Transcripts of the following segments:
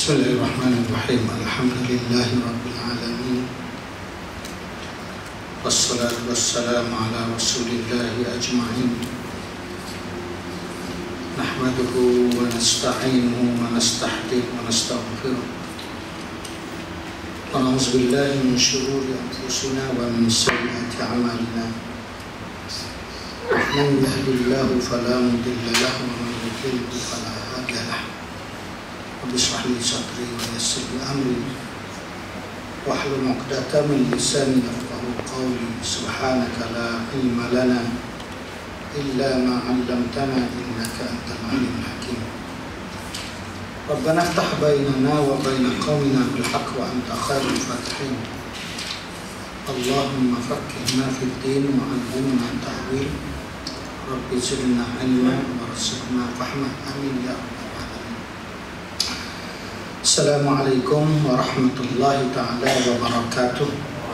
Bismillahirrahmanirrahim. Alhamdulillahi rabbil alamin. Wassalatu wassalamu ala rasulillahi ajma'in. Nahmaduhu wa nasta'inuhu wa nastahdihi wa nastaghfiruh. Wa na'udzu billahi min shururi anfusina wa min sayyiati a'malina. Man yahdihillahu fala mudilla lahu wa man yudlil fala hadiya lahu. Bismillah sadri wa yassir li amri wahlul 'uqdatam min lisani yafqahu qawli. Subhanaka la ilma lana illa ma 'allamtana innaka antal 'alimul hakim. Rabbana iftah bainana wa bain qaumina bil haqq wa anta khairul fatihin. Allahumma faqqihna fid din wa 'allimna ta'wil. Rabbi zidna 'ilman warzuqna fahma. Amin ya rabbal. Assalamualaikum warahmatullahi ta'ala wabarakatuh.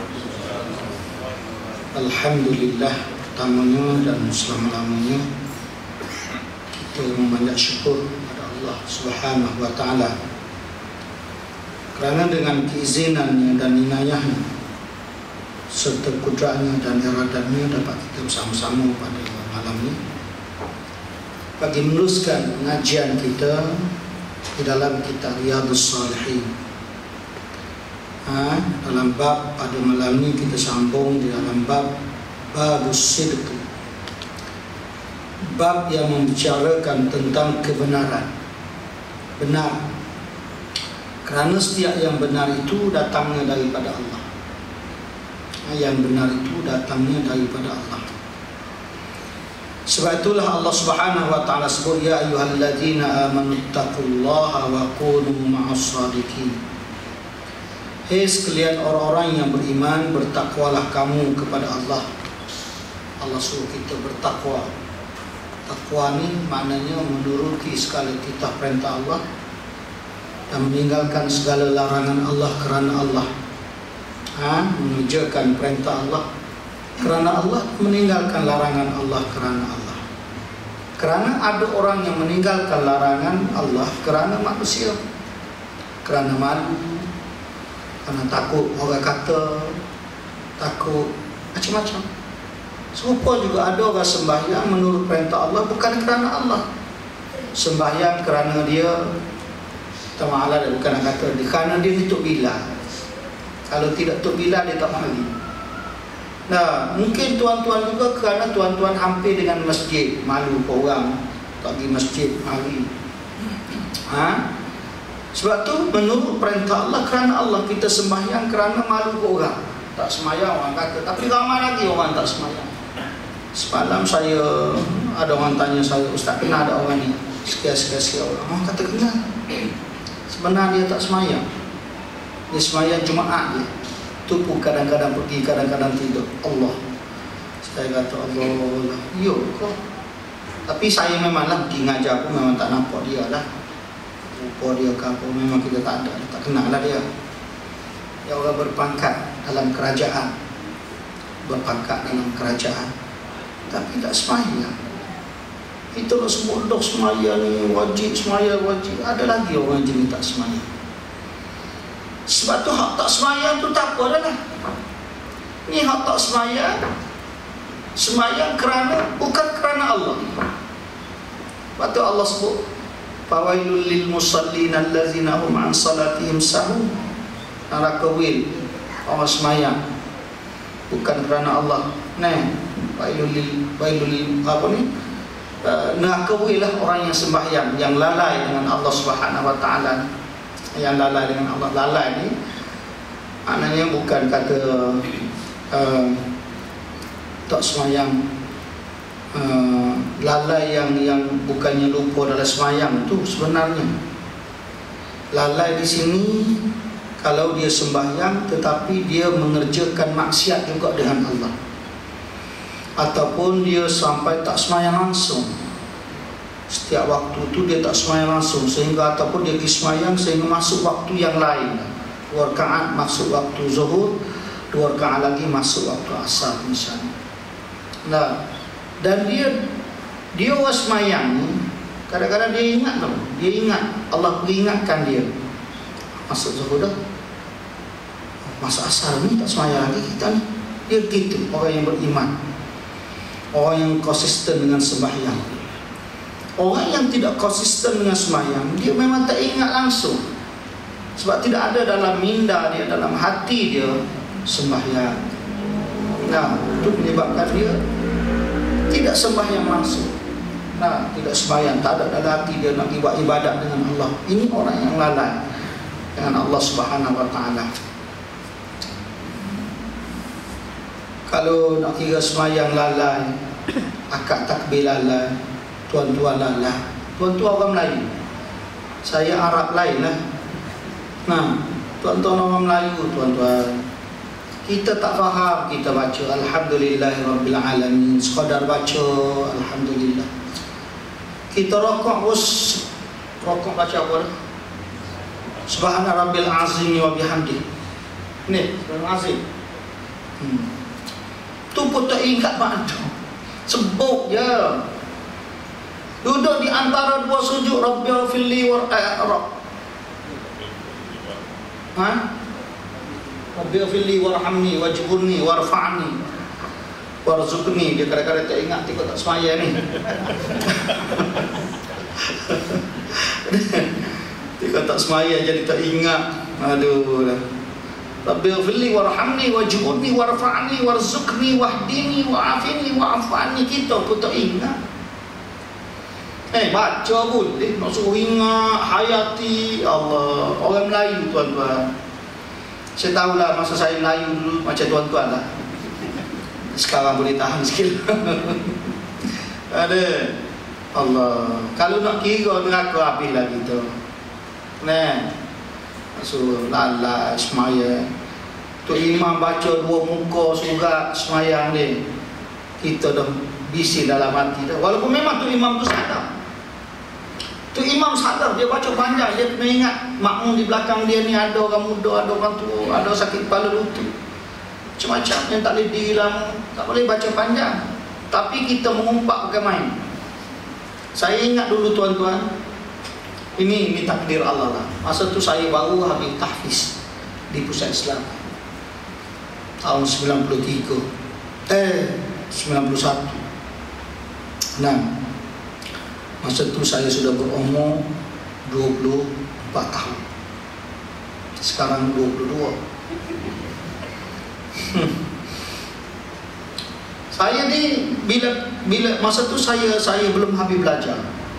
Alhamdulillah, pertamanya dan selama-lamanya kita memanjat syukur kepada Allah Subhanahu wa ta'ala kerana dengan keizinannya dan inayahnya serta kudratnya dan iradatnya dapat kita bersama-sama pada malam ini bagi meneruskan pengajian kita di dalam kitab Riyadhus Shalihin. Dalam bab pada malam ini kita sambung di dalam bab Babus Sidq, bab yang membicarakan tentang kebenaran. Benar, kerana setiap yang benar itu datangnya daripada Allah. Yang benar itu datangnya daripada Allah. Sebab itulah Allah Subhanahu wa ta'ala sebut, ya ayyuhalladzina amanu taqullaha wa kunu ma'as shadiqin. Hai sekalian orang-orang yang beriman, bertakwalah kamu kepada Allah. Allah suruh kita bertakwa. Takwa ni maknanya menuruti segala titah perintah Allah dan meninggalkan segala larangan Allah kerana Allah. Mengerjakan perintah Allah kerana Allah, meninggalkan larangan Allah kerana Allah. Kerana ada orang yang meninggalkan larangan Allah kerana manusia, kerana malu, kerana takut orang kata, takut macam-macam. Serupa juga ada orang sembahyang menurut perintah Allah bukan kerana Allah. Sembahyang kerana dia ta'ala, bukan kata dia, kerana dia Tok Bilal. Kalau tidak Tok Bilal dia tak mari. Nah, mungkin tuan-tuan juga kerana tuan-tuan hampir dengan masjid, malu ke orang tak pergi masjid hari. Sebab tu menurut perintah Allah, kerana Allah kita sembahyang, kerana malu ke orang. Tak sembahyang orang kata, tapi ramai lagi orang tak sembahyang. Semalam saya ada orang tanya saya, Ustaz kenal ada orang ni? Sekian-sekian orang kata kenal. Sebenarnya dia tak sembahyang. Dia sembahyang Jumaat je. Tu pun kadang-kadang pergi, kadang-kadang tidur. Allah. Saya kata Allah. Yo kok. Tapi saya memanglah pergi ngajar pun memang tak nampak dia lah. Rupa dia ke apa, memang kita tak ada, tak kenal lah dia. Dia orang berpangkat dalam kerajaan. Berpangkat dalam kerajaan. Tapi tak sembahyang. Kita nak sebut dok sembahyang ni wajib, sembahyang wajib. Ada lagi orang jenis tak sembahyang. Sebab tu hak tak sembahyang tu tak apa dah lah. Ni hak tak sembahyang, sembahyang kerana, bukan kerana Allah. Sebab tu Allah sebut, fawailul lil musallin allazina hum an salatihim sahun. Neraka wil orang sembahyang bukan kerana Allah. Wailul lil apa ni? Neraka wil lah orang yang sembahyang, yang lalai dengan Allah Subhanahu wa ta'ala. Yang lalai dengan Allah. Lalai ni maknanya bukan kata tak sembahyang, lalai yang bukannya lupa dalam sembahyang tu. Sebenarnya lalai di sini kalau dia sembahyang tetapi dia mengerjakan maksiat juga dengan Allah, ataupun dia sampai tak sembahyang langsung. Setiap waktu tu dia tak sembahyang langsung, sehingga ataupun dia pergi sembahyang sehingga masuk waktu yang lain. 2 rakaat masuk waktu zuhur, 2 rakaat lagi masuk waktu asar misalnya. Nah, dan dia orang sembahyang ni kadang-kadang dia ingat tau. Dia ingat, Allah peringatkan dia. masuk zuhur dah. Masa asar ni tak sembahyang lagi kita ni. Dia gitu orang yang beriman, orang yang konsisten dengan sembahyang. Orang yang tidak konsisten dengan sembahyang, dia memang tak ingat langsung, sebab tidak ada dalam minda dia, dalam hati dia sembahyang. Nah, itu menyebabkan dia tidak sembahyang langsung. Nah, tidak sembahyang, tak ada dalam hati dia nak buat ibadat dengan Allah. Ini orang yang lalai dengan Allah Subhanahu Wa Taala. Kalau nak kira sembahyang lalai, akad takbir lalai, tuan-tuan lalai. Tuan-tuan orang Melayu, saya Arab lain lah. Nah, tuan-tuan orang Melayu, tuan-tuan, kita tak faham, kita baca Alhamdulillahirrabbilalamin, sekadar baca Alhamdulillah. Kita rokok bos, rokok baca apa dah? Subhana rabbil azim wa bihamdi. Ni, Subhana azim. Tu pun tak ingat mana. Sebut je. Duduk di antara dua sujud, Rabbil fili wa Rabbil fili warhamni wajburni warfa'ni warzuqni. Dia kadang-kadang tak ingat, tengok tak semaya ni. Tengok tak semaya jadi tak ingat. Aduh dah. Rabbil fili warhamni wajburni warfa'ni warzuqni wahdini wa'afini wa'afani. Kita pun tak ingat. Baca boleh, nak suruh ingat, hayati Allah. Orang Melayu, tuan-tuan, saya tahulah masa saya Melayu dulu macam tuan-tuan lah. Sekarang boleh tahan sikit. Ada Allah. Kalau nak kira neraka habis lah kita. Nah, so lalai semaya. Tu imam baca dua muka surat semayang ni, kita dah bisi dalam hati dah. Walaupun memang tu imam tu sadar. Tu imam sadar, dia baca panjang, dia kena ingat makmum di belakang dia ni ada orang muda, ada orang tua, ada sakit kepala lutut, macam-macam yang tak boleh diri lama, tak boleh baca panjang. Tapi kita mengumpat pakai main. Saya ingat dulu tuan-tuan, ini takdir Allah lah. Masa tu saya baru habis tahfiz di Pusat Islam tahun 91. Nah, masa tu saya sudah berumur 24 tahun. Sekarang 22. Saya ni bila masa tu saya belum habis belajar.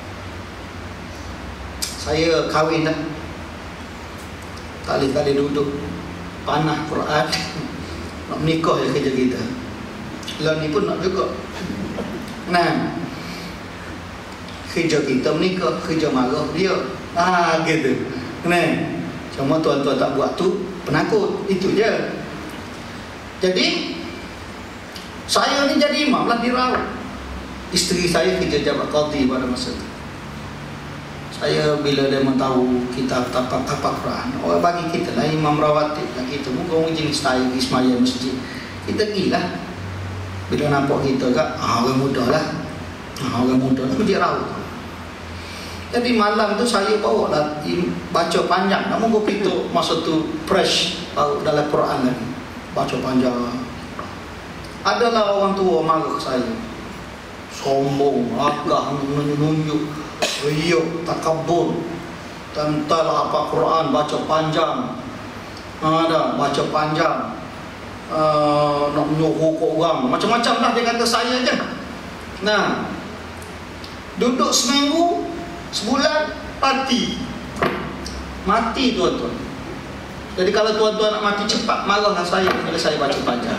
Saya kahwin dah. Kali-kali duduk panah Quran. Nak menikah je kerja kita. Lah ni pun nak juga. Nah, kerja kita menikah, kerja marah dia. Gitu. Nah, cuma tuan-tuan tak buat tu penakut, itu je. Jadi saya ni jadi imam lah di Raut. Isteri saya kerja jabat qadhi pada masa tu. Saya bila dia tahu kita tapak Quran, orang bagi kita lah imam rawatib lah kita. Bukan jenis saya pergi semaya masjid. Kita pergilah. Bila nampak kita kat, orang muda lah. Orang muda lah pergi Raut. Jadi malam tu saya bawa lah baca panjang. Namun gue pintu masa tu fresh dalam Quran lagi. Baca panjang. Adalah orang tua marah saya. Sombong, agak, menunjuk, riuk, takabur. Tentang apa Quran, baca panjang. Ada, baca panjang. Nak menyuruh orang. Macam-macam lah dia kata saya je. Nah, duduk seminggu, sebulan, mati tuan-tuan. Jadi kalau tuan-tuan nak mati cepat, marahlah saya bila saya baca panjang.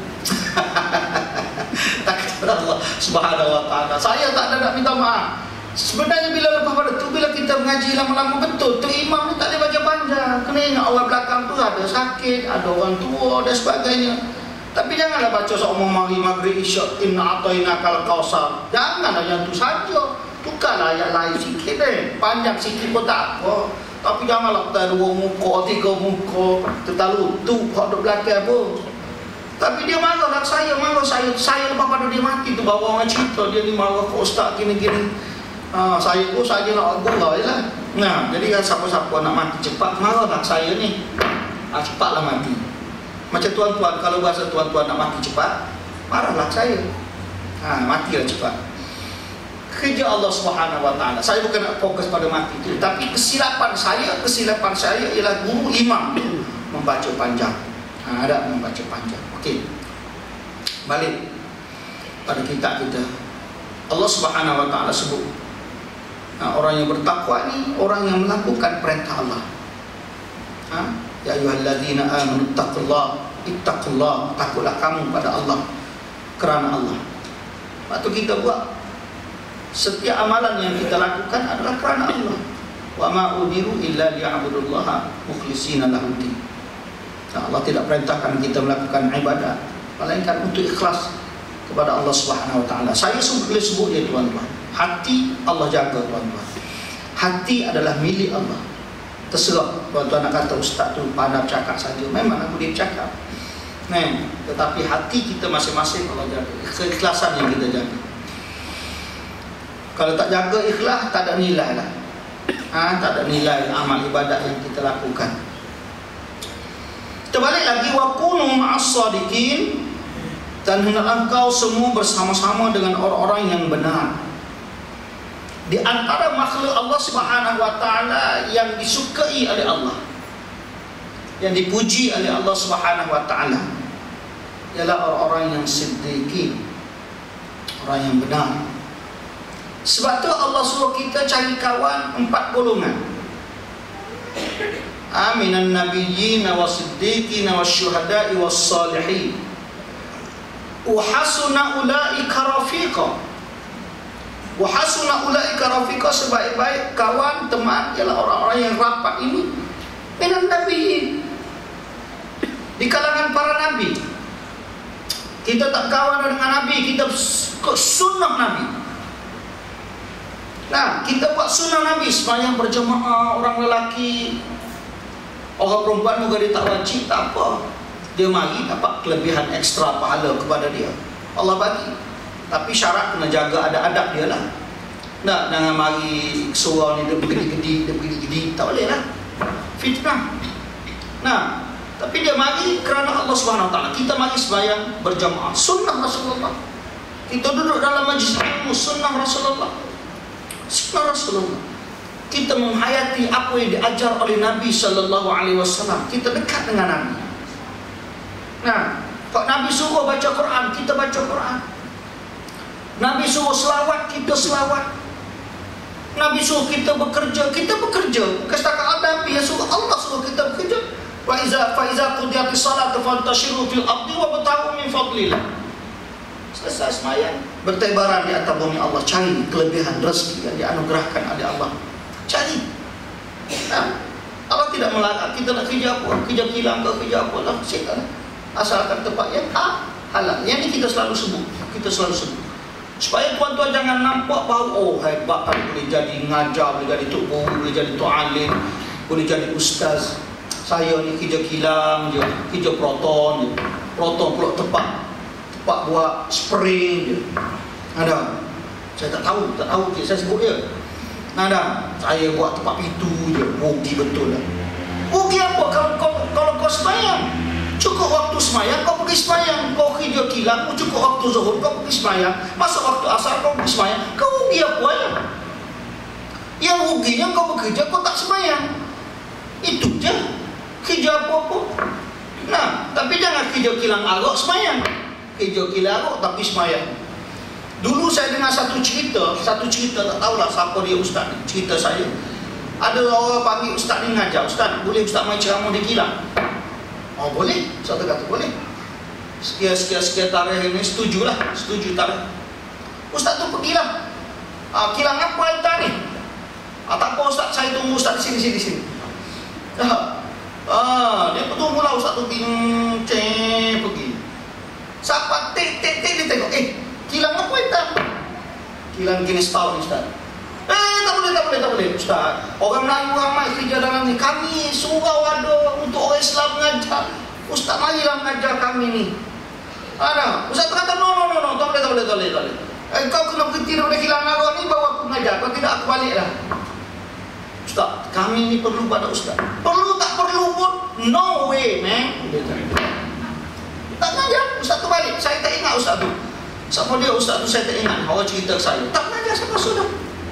Takdir Allah Subhanahu Wa Taala. Saya tak ada nak minta maaf. Sebenarnya bila lepas pada tu, bila kita mengaji lama-lama betul, tu imam ni tak boleh baca panjang. Kena ingat orang belakang tu ada sakit, ada orang tua dan sebagainya. Tapi janganlah baca seumur mari maghrib isyak inna atainakal kausar. Janganlah yang tu saja. Tukarlah ayat lain sikit panjang sikit pun tak apa. Tapi janganlah kita 2 muka, 3 muka, terlalu tu hak duk belakang pun. Tapi dia marah saya. Saya lepas pada dia mati tu bawa orang cerita dia ni marah ke ustaz gini-gini. Saya nak gurau je lah. Nah, jadi kan siapa-siapa nak mati cepat, marahlah saya ni. Cepatlah mati. Macam tuan-tuan, kalau bahasa tuan-tuan nak mati cepat, marahlah saya. Matilah cepat. Kerja Allah Subhanahu Wa Taala. Saya bukan nak fokus pada mati itu, tapi kesilapan saya ialah guru imam membaca panjang. Ada membaca panjang. Okey. Balik pada kitab kita. Allah Subhanahu Wa Taala sebut orang yang bertakwa ni orang yang melakukan perintah Allah. Ya ayyuhallazina amanu ittaqullah, takutlah kamu pada Allah, kerana Allah. Waktu kita buat setiap amalan yang kita lakukan adalah kerana Allah. Wa ma umiru illa liya'budullaha mukhlishina lahud-din. Allah tidak perintahkan kita melakukan ibadat melainkan untuk ikhlas kepada Allah Subhanahu Wa Taala. Saya boleh sebut dia tuan-tuan. Hati Allah jaga tuan-tuan. Hati adalah milik Allah. Terserah tuan-tuan nak kata ustaz tu pandai cakap saja. Memang aku dia cakap. Tetapi hati kita masing-masing Allah jaga. Keikhlasan yang kita jaga. Kalau tak jaga ikhlas, tak ada nilai lah. Tak ada nilai amal ibadat yang kita lakukan. Kita balik lagi, wa kunu ma'as-shadiqin, dan hendaklah engkau semua bersama-sama dengan orang-orang yang benar. Di antara makhluk Allah Subhanahu Wa Taala yang disukai oleh Allah, yang dipuji oleh Allah Subhanahu Wa Taala, ialah orang-orang yang siddiqin, orang yang benar. Sebab tu Allah suruh kita cari kawan 4 golongan. Minan nabiyyin was-siddiqin wasyuhada'i was-salihin. Wa hasuna ulaika rafiqa. Wa hasuna ulaika rafiqa, sebaik-baik kawan, teman ialah orang-orang yang rapat ini minan nabiyyin, di kalangan para nabi. Kita tak kawan dengan nabi, kita sunnah nabi. Kita buat sunnah Nabi, sembahyang berjemaah, orang lelaki, orang perempuan juga dia tak wajib, tak apa. Dia mari dapat kelebihan ekstra pahala kepada dia, Allah bagi. Tapi syarat kena jaga ada adab dia lah. Jangan mari surau ni dia bergedi-gedi, tak boleh lah, fitnah. Tapi dia mari kerana Allah Subhanahu Wa Taala. Kita mari sembahyang berjemaah, sunnah Rasulullah. Kita duduk dalam majlis ilmu, sunnah Rasulullah. Sunnah Rasulullah. Kita menghayati apa yang diajar oleh Nabi Sallallahu Alaihi Wasallam. Kita dekat dengan Nabi. Kalau Nabi suruh baca Quran, kita baca Quran. Nabi suruh selawat, kita selawat. Nabi suruh kita bekerja, kita bekerja. Bukan setakat Nabi yang suruh, Allah suruh kita bekerja. Fa iza qudiyatis salatu fantashiru fil ardi wabtaghu min fadlillah. Selesai sembahyang, bertebaran di atas bumi Allah, cari kelebihan rezeki yang dianugerahkan oleh Allah. Cari. Allah tidak melarang kita nak kerja apa, kerja kilang ke kerja apa lah, silakan. Asalkan tempat yang halal. Yang ni kita selalu sebut. Supaya tuan-tuan jangan nampak bahawa hebat kan, boleh jadi ngajar, boleh jadi tok guru, boleh jadi tok alim, boleh jadi ustaz. Saya ni kerja kilang je, kerja proton je. Proton pula tempat buat spring je. Saya tak tahu saya sebut je. Saya buat tempat pintu je. Rugi betul lah. Rugi apa kalau kau sembahyang? Cukup waktu sembahyang kau pergi sembahyang. Kau kerja kilang, cukup waktu zuhur kau pergi sembahyang. Masuk waktu asar kau pergi sembahyang. Kau rugi apa ya? Yang ruginya kau bekerja kau tak sembahyang. Itu je. Kerja apa-apa. Tapi jangan kerja kilang arak sembahyang. Kerja kilaruk tapi sembahyang. Dulu saya dengar satu cerita tak tahulah siapa dia ustaz ni, cerita saya. Ada orang panggil ustaz ni ngajar, ustaz boleh ustaz main ceramah di kilang? Boleh, saya kata boleh. Sekian tarikh ini setuju tarikh. Ustaz tu pergilah. Kilang apa entah ni? Tak apa ustaz, saya tunggu ustaz di sini. Dia tunggulah ustaz tu pergi. Siapa tik dia tengok, kilang apa itu? Kilang gini setahun ustaz. Tak boleh ustaz. Orang Melayu ramai kerja dalam ni. Kami surau ada untuk orang Islam mengajar. Ustaz marilah mengajar kami ni. Ustaz tu kata no, tak boleh. Kau kena berhenti daripada kilang naga ni, bawa aku mengajar. Kalau tidak aku balik lah. Ustaz, kami ni perlu pada Ustaz. Perlu tak perlu pun, no way, man. Tak ngajar, Ustaz tu balik. Saya tak ingat Ustaz tu. Siapa dia Ustaz tu, saya tak ingat. Awak cerita ke saya. Tak ngajar siapa sudah.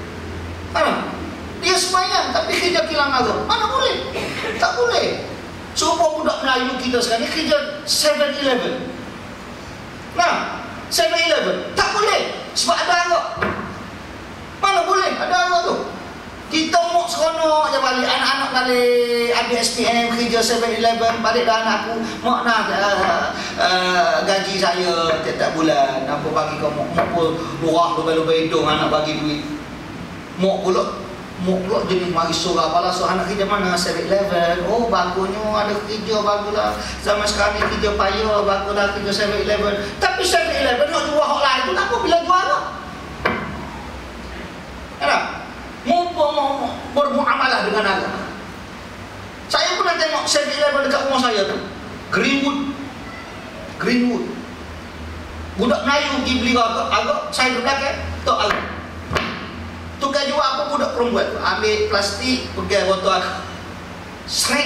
Dia sembahyang tapi kerja kilang agama. Mana boleh? Tak boleh. Semua budak Melayu kita sekarang ni kerja 7-Eleven. Nah, 7-Eleven tak boleh sebab ada agak. Mana boleh ada agak tu. Kita mau seronok je balik, anak-anak balik ada SPM kerja 7-Eleven, balik dah anak aku mak nak gaji saya tiap-tiap bulan, apa bagi kau mak lurah lubang-lubang hidung anak bagi duit. Mak pula jenis mari surah apalah, so anak kerja mana 7-Eleven. Oh bagusnya ada kerja, baguslah zaman sekarang ni kerja payah, baguslah kerja 7-Eleven. Tapi 7-Eleven nak jual hak lain tu tak apa bila jual lah. Mau bermuamalah dengan agama. Saya pernah tengok 7-Eleven dekat rumah saya tu, Greenwood. Budak Melayu pergi beli agak, saya di belakang tok agak. Tukar jual apa budak perempuan tu, ambil plastik, pegang botol agak, serik,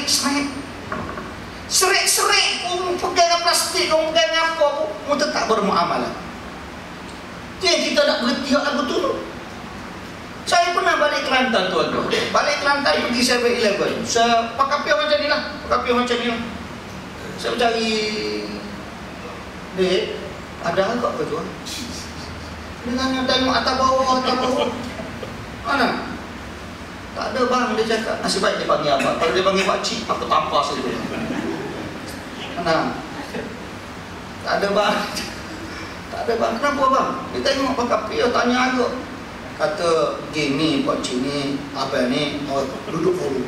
pegang plastik, pegang apa pun, mu tetap bermuamalah. Itu yang kita nak berhenti lagu tu. Saya pernah balik Kelantan tuan-tuan. Balik Kelantan pergi 7-Eleven. Saya pakai pion macam ni lah. Saya mencari dek, ada agak ke tuan? Dengan tengok atas bawah. Mana? Tak ada bang, dia cakap. Nasib baik dia panggil apa? Kalau dia panggil pakcik, aku tampar saja. Mana? Tak ada bang. Kenapa bang? Dia tengok pakai pion, tanya agak. Kata gini pakcik ni, apa ni, duduk Kuala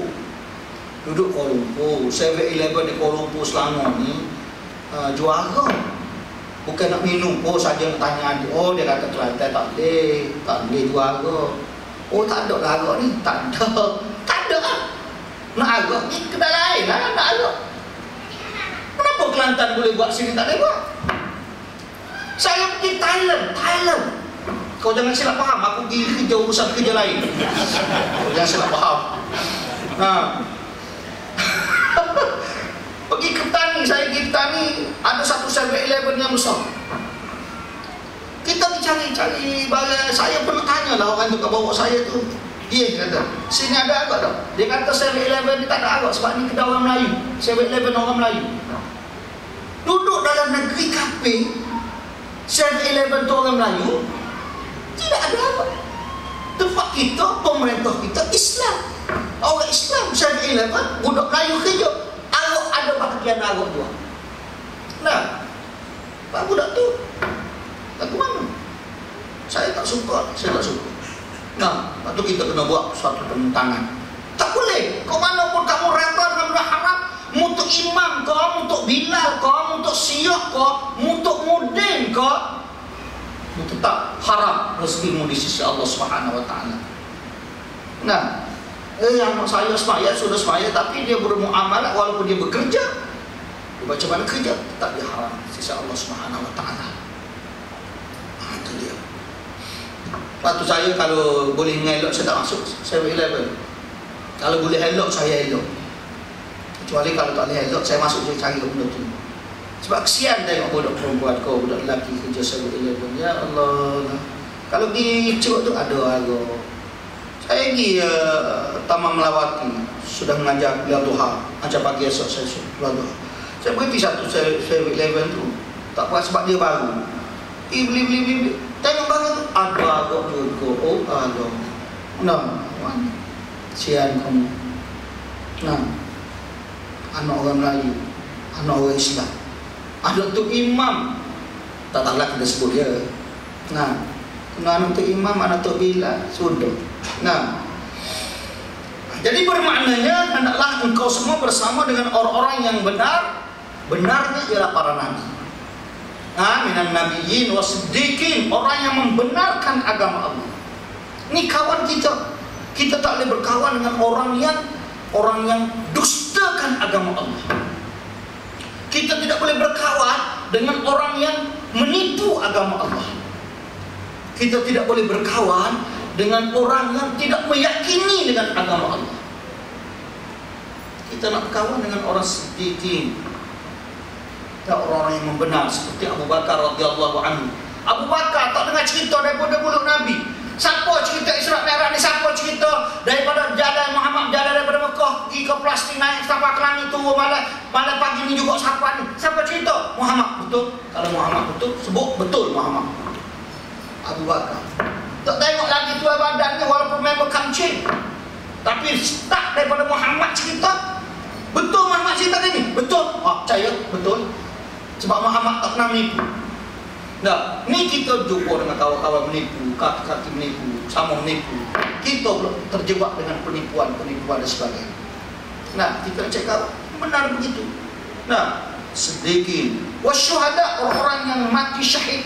Lumpur. 7-Eleven di Kuala Lumpur Selangor ni juara. Bukan nak minum saja nak tanya dia. Oh dia kata Kelantan tak boleh juara. Oh tak ada lah agak ni. Tak ada lah. Nak agak ni kedai lain lah, nak agak. Kenapa Kelantan boleh buat, sini tak boleh buat? Saya pergi Thailand. Kau jangan silap faham, aku pergi kerja urusan kerja lain. Kau jangan silap faham. Pergi ke Petani, saya pergi Petani, ada satu 7-Eleven yang besar. Kita cari barang. Saya pernah tanya lah orang tu kat bawa saya tu. Dia kata, sini ada agak tak? Dia kata 7-Eleven ni tak ada agak sebab ni kedai orang Melayu. 7-Eleven orang Melayu. Duduk dalam negeri kafe, 7-Eleven tu orang Melayu, tidak ada apa. Tempat kita, pemerintah kita Islam. Orang Islam 7-Eleven, budak Melayu kerja. Agak ada bahagian agak juga. Nah, pak budak tu lagu mana? Saya tak suka. Nah, lepas tu kita kena buat suatu penentangan. Tak boleh. Kau mana pun kamu rata dengan benda haram, untuk imam kau, untuk Bilal kau, untuk Syiah kau, untuk Mudin kau, tetap haram rezekimu di sisi Allah Subhanahu Wa Taala. Nah, anak saya semaya sudah semaya, tapi dia bermuamalah walaupun dia bekerja, dia baca mana kerja, tetap dia haram di sisi Allah Subhanahu Wa Taala. Itu dia. Waktu saya kalau boleh ngelok saya tak masuk 7-Eleven. Kalau boleh elok saya elok. Kecuali kalau tak boleh elok saya masuk, saya cari benda tu. Sebab kesian tengok budak perempuan kau, budak lelaki kerja 7-Eleven. Ya Allah. Kalau pergi Cuk tu ada agak. Saya pergi Taman Melawati, sudah mengajar kuliah duha. Ajar pagi esok saya kuliah duha. Saya berhenti satu 7-Eleven tu. Tak puas sebab dia baru. Beli. Tengok barang tu ada agak juga. Oh agak. Nah, sian kamu. Nah, anak orang Melayu, anak orang Islam. Ada tu imam, tak tahulah kita sebut dia. Nah, anak tu imam, anak tu Bilal, sudah. Nah, jadi bermaknanya hendaklah engkau semua bersama dengan orang-orang yang benar. Benarnya ialah para nabi. Minan nabiyyin wasiddiqin, orang yang membenarkan agama Allah. Ini kawan kita. Kita tak boleh berkawan dengan orang yang dustakan agama Allah. Kita tidak boleh berkawan dengan orang yang menipu agama Allah. Kita tidak boleh berkawan dengan orang yang tidak meyakini dengan agama Allah. Kita nak berkawan dengan orang siddiqin, orang-orang yang membenar seperti Abu Bakar radhiyallahu anhu. Abu Bakar tak dengar cerita daripada mulut Nabi. Siapa cerita Isra Mi'raj ni? Siapa cerita daripada jalan Muhammad jalan daripada Mekah pergi ke Palestin, naik sampai ke langit, turun malam pagi ni juga siapa ni? Siapa cerita? Muhammad. Betul? Kalau Muhammad betul, sebut betul Muhammad. Abu Bakar tak tengok lagi tuan badannya walaupun memang kancing, tapi start daripada Muhammad cerita. Betul Muhammad cerita ni? Betul. Percaya? Betul. Sebab Muhammad tak pernah menipu. Nah, ni kita jumpa dengan kawan-kawan menipu, kaki menipu, sama menipu. Kita pula terjebak dengan penipuan dan sebagainya. Nah, kita cakap benar begitu. Nah, sedikit wasyuhada, orang yang mati syahid,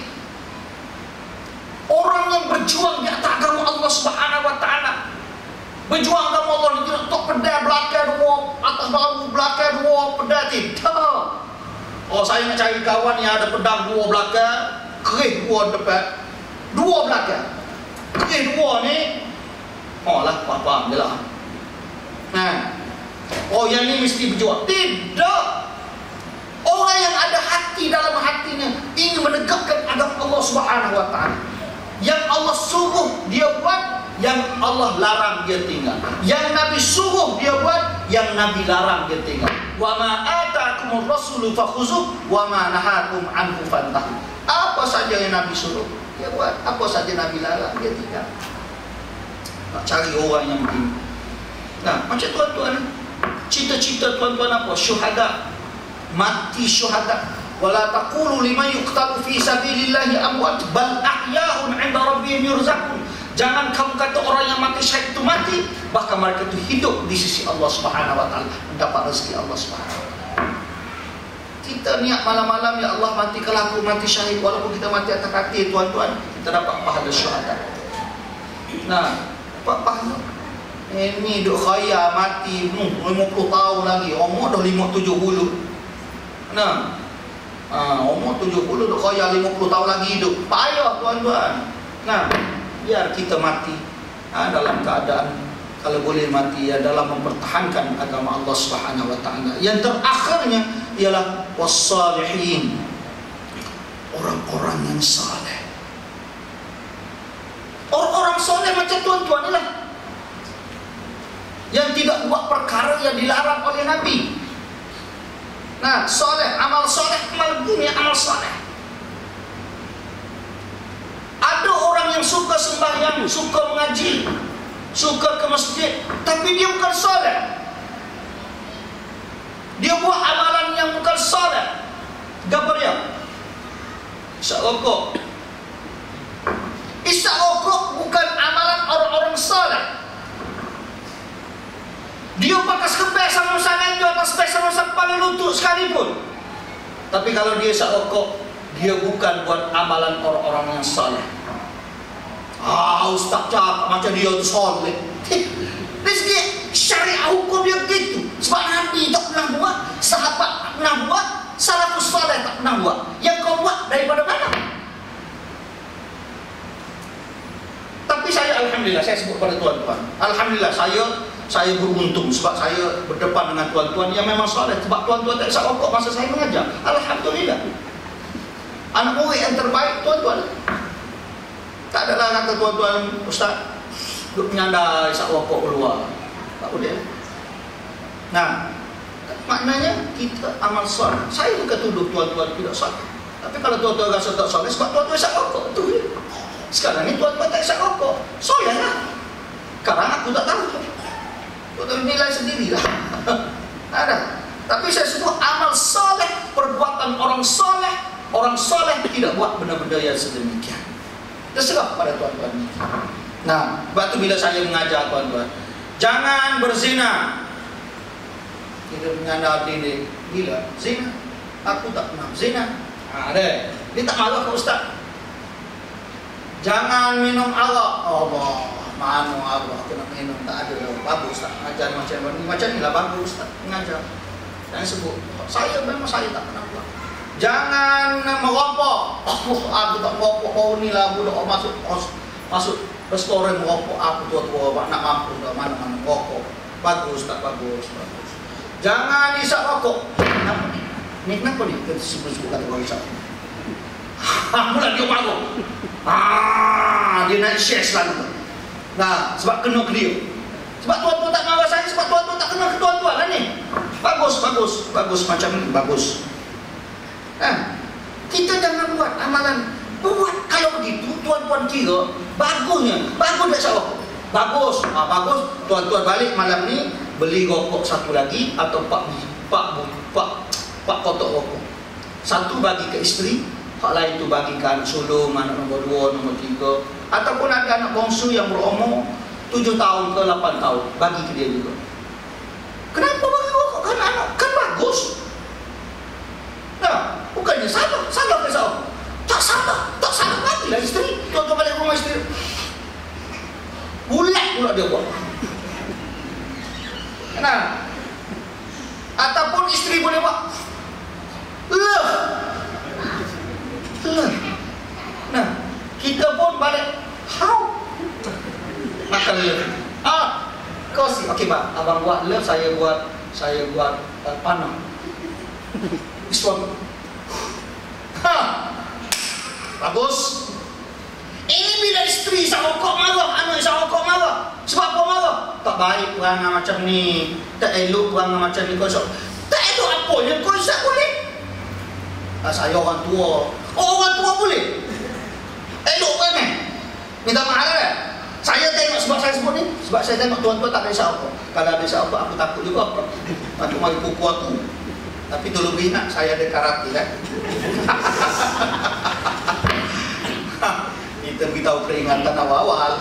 orang yang berjuang di atas agama Allah Subhanahu wa taala. Berjuang agama Allah tidak untuk pedai belakang dua, atas bahu belakang dua pedai tidak. Oh, saya nak cari kawan yang ada pedang dua belakang, kerih dua depan, dua belakang. Kerih dua ni, lah faham je lah. Oh, yang ni mesti berjuang. Tidak. Orang yang ada hati dalam hatinya ingin menegakkan agama Allah Subhanahu wa taala. Yang Allah suruh dia buat, yang Allah larang dia tinggal. Yang Nabi suruh dia buat, yang Nabi larang dia tinggal. Wa ma ataakumur rasulu fakhuzuh wa ma nahakum anhu fantahu. Apa saja yang Nabi suruh dia buat, apa saja Nabi larang dia tinggal. Nak cari orang yang begini. Nah, macam tuan-tuan, cita-cita tuan-tuan apa? Syuhada, mati syuhada. Wala taqulu liman yuqtalu fi sabilillahi amwat bal ahya'un 'inda rabbihim yurzaqun. Jangan kamu kata orang yang mati syahid itu mati, bahkan mereka itu hidup di sisi Allah Subhanahu wa taala, mendapat rezeki Allah Subhanahu wa taala. Kita niat malam-malam, ya Allah, mati kalau aku mati syahid, walaupun kita mati atas kaki tuan-tuan, kita dapat pahala syuhada. Nah, dapat pahala. Ini duk khayal mati 50 tahun lagi, umur dah 70. Nah, umur 70 duk khayal 50 tahun lagi hidup. Payah tuan-tuan. Nah, biar kita mati dalam keadaan, kalau boleh mati ya dalam mempertahankan agama Allah Subhanahu wa taala. Yang terakhirnya ialah wassalihin, orang-orang yang saleh. Orang-orang saleh macam tuan-tuan ni lah, yang tidak buat perkara yang dilarang oleh Nabi. Nah, saleh, amal saleh, amal dunia, amal saleh. Ada orang yang suka sembahyang, suka mengaji, suka ke masjid, tapi dia bukan soleh. Dia buat amalan yang bukan soleh. Gapo dia? Isyak rokok. Isyak rokok bukan amalan orang-orang soleh. Dia pakai kebes sama-sama, dia atas kebes sama-sama kepala lutut sekalipun. Tapi kalau dia isyak rokok, dia bukan buat amalan orang-orang yang saleh. Ustaz cakap macam dia tu soleh. Dari segi syariat hukum dia begitu. Sebab Nabi tak pernah buat, sahabat tak pernah buat, salafus saleh tak pernah buat. Yang kau buat daripada mana? Tapi saya alhamdulillah, saya sebut pada tuan-tuan, alhamdulillah saya beruntung sebab saya berdepan dengan tuan-tuan yang memang saleh. Sebab tuan-tuan tak isap rokok masa saya mengajar. Alhamdulillah. Anak murid yang terbaik tuan-tuan. Tak adalah kata tuan-tuan, Ustaz duduk menyandar isap rokok keluar. Tak boleh. Nah, maknanya kita amal soleh. Saya bukan tuduh tuan-tuan tidak soleh. Tapi kalau tuan-tuan rasa tak soleh sebab tuan-tuan isap rokok, tu je. Sekarang ni tuan-tuan tak isap rokok, soleh lah. Sekarang aku tak tahu. Tuan-tuan nilai sendirilah. Ada. Tapi saya sebut amal soleh, perbuatan orang soleh. Orang soleh tidak buat benda-benda yang sedemikian. Terserah pada tuan-tuan. Nah, sebab tu bila saya mengajar tuan-tuan, jangan berzina. Kita menyandar diri, gila, zina. Aku tak pernah zina. Ada. Dia tak marah ke Ustaz. Jangan minum arak. Allah, mana arak kena minum, tak ada. Bagus Ustaz mengajar macam ni lah, bagus Ustaz mengajar. Jangan sebut. Memang saya tak pernah buat. Jangan merokok. Aku tak merokok, bau ni lah budak masuk Restoran merokok, aku tua-tua nak mampu dah mana-mana merokok. Bagus tak bagus, bagus. Jangan isap rokok. Kenapa ni? Ni kenapa ni? Kita sebut-sebut kata orang isap. Mula dia baru. Dia naik share selalu. Nah, sebab kena ke dia. Sebab tuan-tuan tak marah saya, sebab tuan-tuan tak kena ke tuan-tuan lah ni. Bagus, bagus, bagus macam ni, bagus. Kita jangan buat amalan. Buat kalau begitu, tuan-tuan kira bagusnya. Bagus tak sawak? Bagus. Bagus. Tuan-tuan balik malam ni beli rokok satu lagi atau pak kotak rokok. Satu bagi ke isteri, hak lain tu bagi ke anak sulung, anak nombor 2, nombor 3, ataupun ada anak bongsu yang berumur 7 tahun ke 8 tahun, bagi ke dia juga. Kenapa bagi rokok ke anak? Kan bagus. Nah, bukannya salah ke salah? Tak salah bagilah isteri. Tuan-tuan balik rumah isteri, bulat pula dia buat. Nah, ataupun isteri boleh buat love. Nah, kita pun balik how makan love. Kau sih, okey pak, abang buat love, saya buat panah. Suami. Bagus. Ini bila isteri isap rokok marah, anak isap rokok marah. Sebab apa marah? Tak baik perangai macam ni, tak elok perangai macam ni. Kau isap, tak elok apa yang kau isap boleh? Saya orang tua. Orang tua boleh? Elok perangai? Minta maaf kan? Saya tengok, sebab saya sebut ni, sebab saya tengok tuan-tuan tak ada isap rokok. Kalau ada isap rokok, aku takut juga. Aku mari kuku aku. Tapi tu lebih nak saya ada karate kan. Kita beritahu peringatan awal-awal.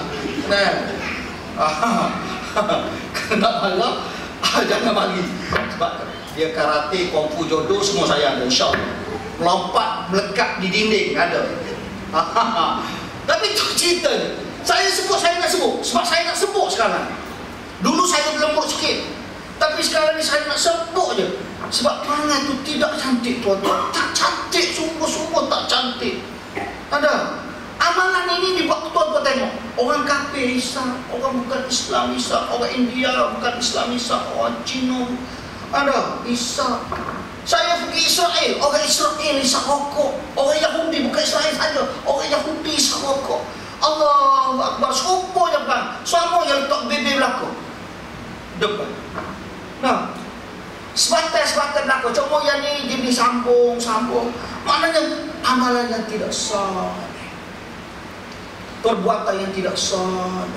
Kena malam, jangan mari. Sebab dia karate, kungfu, judo semua saya ada, insyaAllah. Melompat, melekat di dinding ada. Tapi tu cerita ni. Saya sebut, saya nak sebut. Sebab saya nak sebut sekarang. Dulu saya berlembut sikit, tapi sekarang ni saya nak sebut je. Sebab perangai tu tidak cantik tuan-tuan. Tak cantik, sungguh-sungguh tak cantik. Ada. Amalan ini dibuat tuan-tuan tengok. Orang kafir hisap, orang bukan Islam hisap, orang India bukan Islam hisap, orang Cina ada hisap. Saya pergi Israel, orang Israel hisap rokok. Orang Yahudi, bukan Israel saja, orang Yahudi hisap rokok. Allahu Akbar, serupa je bang. Sama yang letak bibir belakang depan. Nah, sebatas belakang. Cuma yang ni dia disambung. Maknanya amalan yang tidak sah, perbuatan yang tidak sah.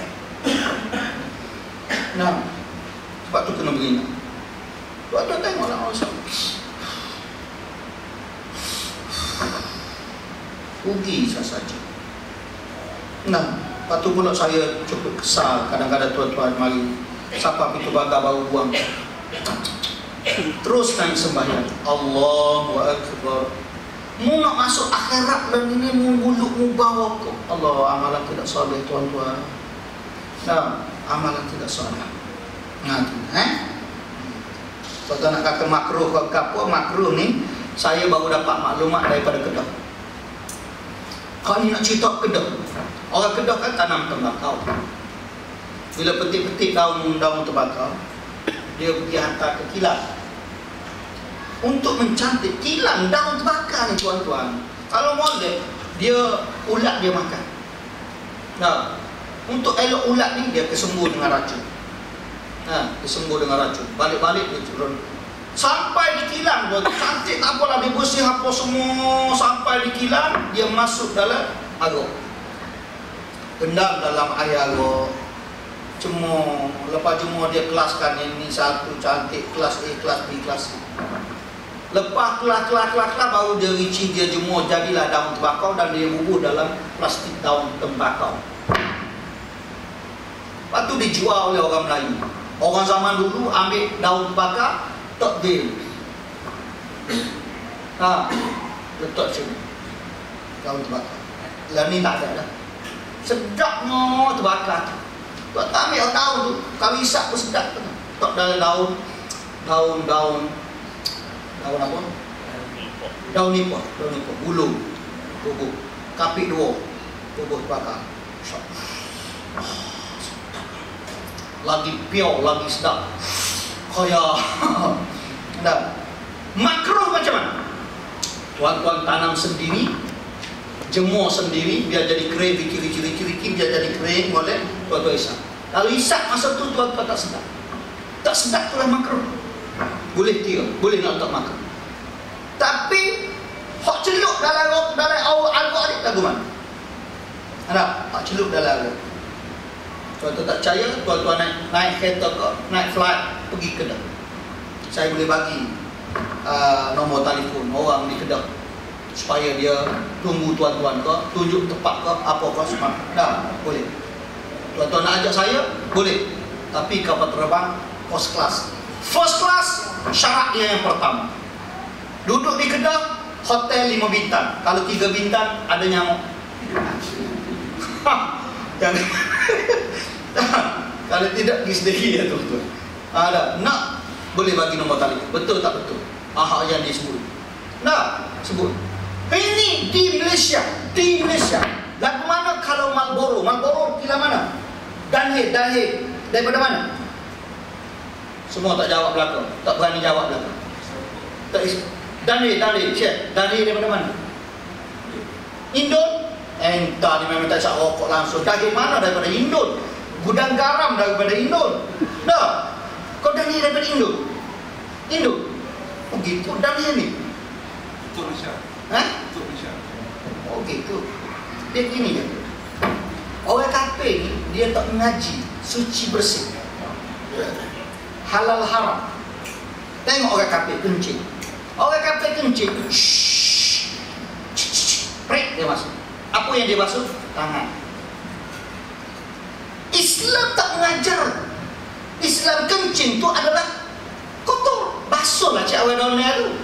Nah, sebab tu kena begini. Tuan-tuan tengoklah orang sama. Rugi sahaja. Nah, lepas tu pula saya cukup kesal. Kadang-kadang tuan-tuan mari siapa pintu bakar baru buang, terus naik sembahyang Allahu Akbar. Mu nak masuk akhirat dan ini mu buluk mu bawa ke Allah. Amalan tidak soleh tuan-tuan. Nah, amalan tidak soleh. Tuan-tuan nak kata makruh ke apa? Makruh ni saya baru dapat maklumat daripada Kedah. Kau ni nak cerita Kedah. Orang Kedah kan tanam tembakau. Bila petik-petik daun tembakau, dia pergi hantar ke kilang untuk mencantik. Kilang daun tembakau ni tuan-tuan, kalau molek dia ulat dia makan. Nah, untuk elok ulat ni dia kesembuh dengan racun. Kesembuh dengan racun. Balik-balik dia turun sampai di kilang tuan. Cantik tak apalah, dia bersih apa semua. Sampai di kilang dia masuk dalam arok, pendam dalam air arok. Cemur, lepas jemur dia kelaskan, yang ni satu cantik, kelas A, kelas B, kelas C. Lepas kelas baru dia rinci, dia jemur, jadilah daun tembakau dan dia bubuh dalam plastik daun tembakau. Lepas tu dijual oleh orang Melayu. Orang zaman dulu ambil daun tembakau, takdir. Letak sini daun tembakau. Lah ni tak ada dah. Sedapnya tembakau. Tuan ambil daun tu, kau isap pun sedap tu. Tak dalam daun apa? Daun nipah, bulu, bubuk, kapit 2, bubuk bakar. Lagi piau, lagi sedap. Kaya nah, makruh macam mana? Tuan-tuan tanam sendiri, jemur sendiri, biar jadi kering, wiki, biar jadi kering, boleh tuan-tuan isap. Kalau isap masa tu tuan-tuan tak sedap. Tak sedap itulah makruh. Boleh dia, boleh nak letak makan. Tapi hak celup dalam aluk ni lagu mana? Ada hak celup dalam aluk. Tuan-tuan tak percaya, tuan-tuan naik kereta ke, naik flight pergi Kedah. Saya boleh bagi nombor telefon orang di Kedah supaya dia tunggu tuan-tuan ke, tunjuk tempat ke, apa ke semua. Dah, boleh. Tuan-tuan nak ajak saya, boleh. Tapi kapal terbang first class. First class syarat dia yang pertama. Duduk di Kedah, hotel 5 bintang. Kalau 3 bintang ada nyamuk. Jangan. Kalau tidak disedihi ya tuan-tuan. Ada nak boleh bagi nombor telefon. Betul tak betul? Hak yang disebut. Nak sebut. Ini di Malaysia. Di Malaysia. Lagu mana kalau Marlboro? Marlboro kila mana? Dahir daripada mana? Semua tak jawab belakang. Tak berani jawab belakang. Tak Dahir, Syed. Dahir daripada mana? Indon? Entah, dia memang tak cak rokok langsung. Dahir mana daripada Indon? Gudang garam daripada Indon. Dah. Kau dahir daripada Indon? Indon? Oh gitu, dahir ni? Itu Malaysia. Itu Malaysia. Oh gitu. Dia gini je. Orang kafir ni, dia tak mengaji suci bersih. Halal haram. Tengok orang kafir kencing. Orang kafir kencing. Prik dia masuk. Apa yang dia basuh? Tangan. Islam tak mengajar. Islam kencing tu adalah kotor. Basuhlah cik awal daun dia tu.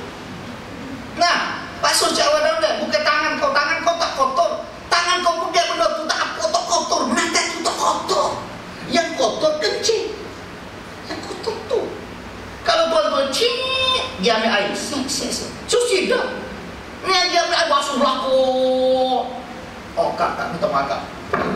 Nah, basuh cik awal daun dia. Bukan tangan kau tak kotor. Tangan kau pun dia benda tu tak kotor. Mata tu tak kotor. Yang kotor kencing. Yang kotor tu. Kalau tuan-tuan cik, dia ambil air. Suci dah. Ni dia ambil air basuh belakang. Oh kak minta maaf.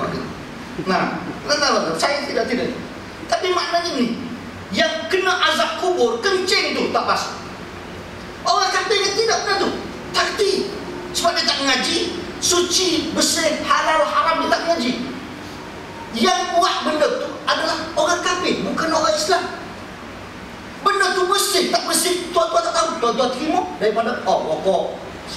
Nah, saya tidak. Tapi maknanya ni, yang kena azab kubur kencing tu tak basuh. Orang katanya tidak benar tu. Takti. Sebab dia tak mengaji suci, bersih, halal, haram, dia tak mengaji. Yang buat benda tu adalah orang kafir, bukan orang Islam. Benda tu bersih, tak bersih, tuan-tuan tak tahu. Tuan-tuan terima daripada rokok.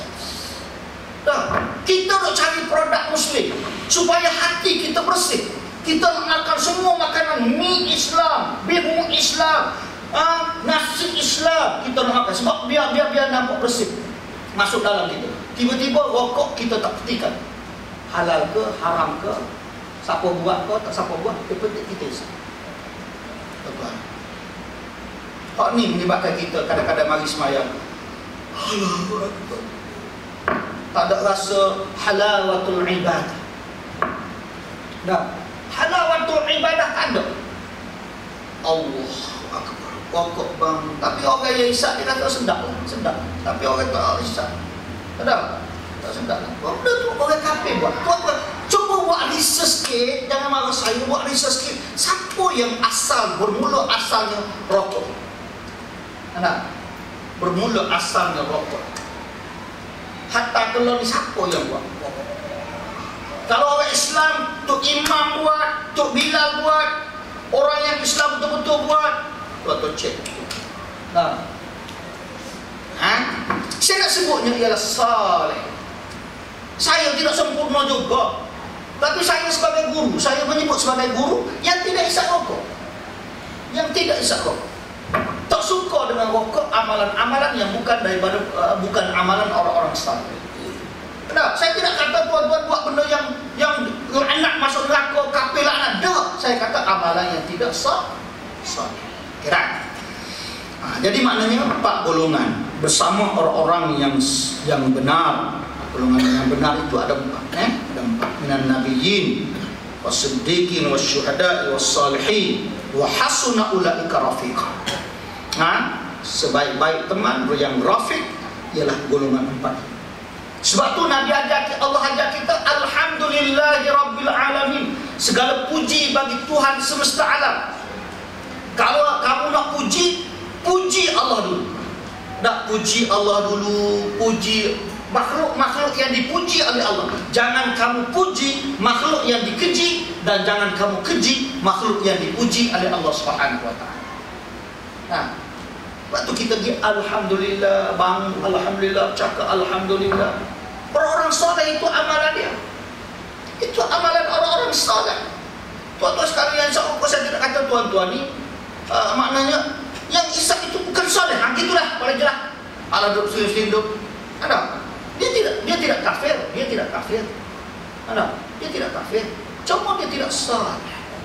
Dah, kita nak cari produk Muslim supaya hati kita bersih. Kita nak makan semua makanan mie Islam, bihun Islam, nasi Islam. Kita nak makan sebab biar nampak bersih masuk dalam kita. Tiba-tiba rokok kita tak petikan. Halal ke, haram ke, siapa buat ke, tak siapa buat, yang penting kita isap. Tuan-tuan, hak ni menyebabkan kita kadang-kadang mari semayang, Allahu Akbar, tak ada rasa halawatul ibadah. Dah, halawatul ibadah tak ada. Allahu Akbar, rokok bang. Tapi orang yang isap dia kata sedap lah, sedap. Tapi orang tak isap, tak sedap lah. Benda tu orang kafir buat. Tuan-tuan, cuba buat research sikit. Jangan marah saya, buat research sikit. Siapa yang bermula asalnya rokok? Anak, bermula asalnya rokok. Hatta kalau ni siapa yang buat? Kalau orang Islam, Tok Imam buat, Tok Bilal buat, orang yang Islam betul-betul buat, tuan-tuan cek. Nah, saya nak sebutnya ialah saleh. Saya tidak sempurna juga, tapi saya sebagai guru, saya menyebut sebagai guru yang tidak isap rokok. Yang tidak isap rokok. Tak suka dengan rokok, amalan-amalan yang bukan daripada bukan amalan orang-orang saleh. Nah, saya tidak kata tuan-tuan buat benda yang anak masuk neraka, kafir laknat. Dah, saya kata amalan yang tidak sah. Kira. Jadi maknanya 4 golongan bersama orang-orang yang benar. Golongan yang benar itu ada 4. Ada 4. Minan nabiyyin was-siddiqin wasyuhada'i was-salihin wa hasuna ulaika rafiqa. Sebaik-baik teman yang rafiq ialah golongan 4. Sebab tu Nabi Allah ajar kita alhamdulillahi rabbil alamin. Segala puji bagi Tuhan semesta alam. Kalau kamu nak puji, puji Allah dulu. Nak puji Allah dulu, puji makhluk-makhluk yang dipuji oleh Allah. Jangan kamu puji makhluk yang dikeji, dan jangan kamu keji makhluk yang dipuji oleh Allah Subhanahu wa taala. Nah, waktu kita pergi alhamdulillah, bangun alhamdulillah, cakap alhamdulillah. Orang-orang soleh itu amalan dia. Itu amalan orang-orang soleh. Tuan-tuan sekalian, saya tidak kata tuan-tuan ni maknanya yang Isa itu bukan soleh. Gitulah, boleh jelas. Allah duduk sinduk. Ada. Dia tidak kafir, dia tidak kafir. Ada. Dia tidak kafir. Cuma dia tidak soleh.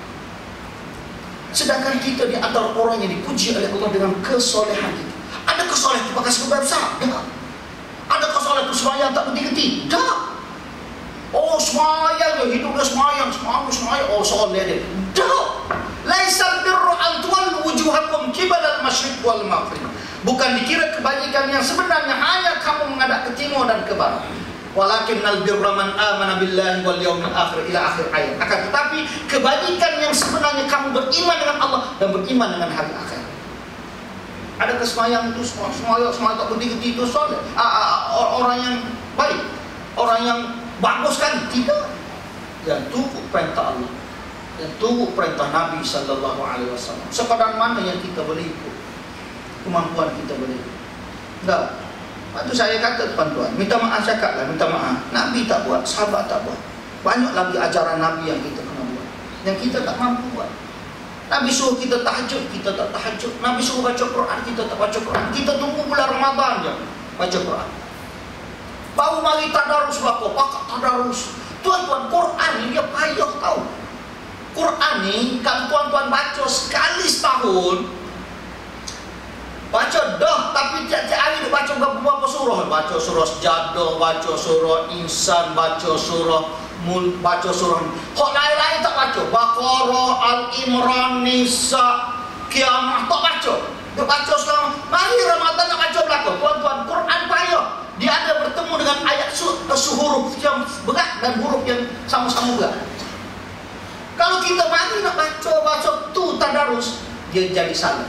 Sedangkan kita di antara orang yang dipuji oleh Allah dengan kesolehan itu. Ada kesolehan itu pakai sebab besar? Dengar. Ada kesolehan itu semayang tak berhenti-henti? Tak. Oh, semayang dia, hidup dia semayang. Oh, soleh dia. Tak. Laisal birru an tuwallu wujuhakum qibala al-masyriq wal maghrib. Bukan dikira kebajikan yang sebenarnya hanya kamu menghadap ke timur dan ke barat. Walakinnal birra man amana billahi wal yawmil akhir, ila akhir ayat. Akan tetapi kebajikan yang sebenarnya kamu beriman dengan Allah dan beriman dengan hari akhir. Ada kesemayang itu semayang tak berhenti itu soleh. Orang yang baik, orang yang bagus kan? Tidak. Yang tunggu perintah Allah, yang tunggu perintah Nabi sallallahu alaihi wasallam. Sekadar mana yang kita boleh ikut, kemampuan kita boleh ikut. Tak. Lepas tu saya kata tuan-tuan, minta maaf, cakaplah minta maaf. Nabi tak buat, sahabat tak buat. Banyak lagi ajaran Nabi yang kita kena buat, yang kita tak mampu buat. Nabi suruh kita tahajud, kita tak tahajud. Nabi suruh baca Quran, kita tak baca Quran. Kita tunggu bulan Ramadan je baca Quran. Baru mari tadarus berapa? Pakak tadarus. Tuan-tuan, Quran ni dia payah tahu. Quran ni kalau tuan-tuan baca sekali setahun, baca dah, tapi tiap-tiap hari dia baca berapa surah. Baca surah Sejadah, baca surah Insan, baca surah baca surah hak lain-lain tak baca. Baqarah, Al-Imran, Nisa, Qiyamah tak baca. Dia baca selama mari Ramadan nak baca belakang. Tuan-tuan, Quran payah. Dia ada bertemu dengan ayat huruf yang berat dan huruf yang sama-sama berat. Kalau kita mari nak baca tu tadarus, dia jadi salah.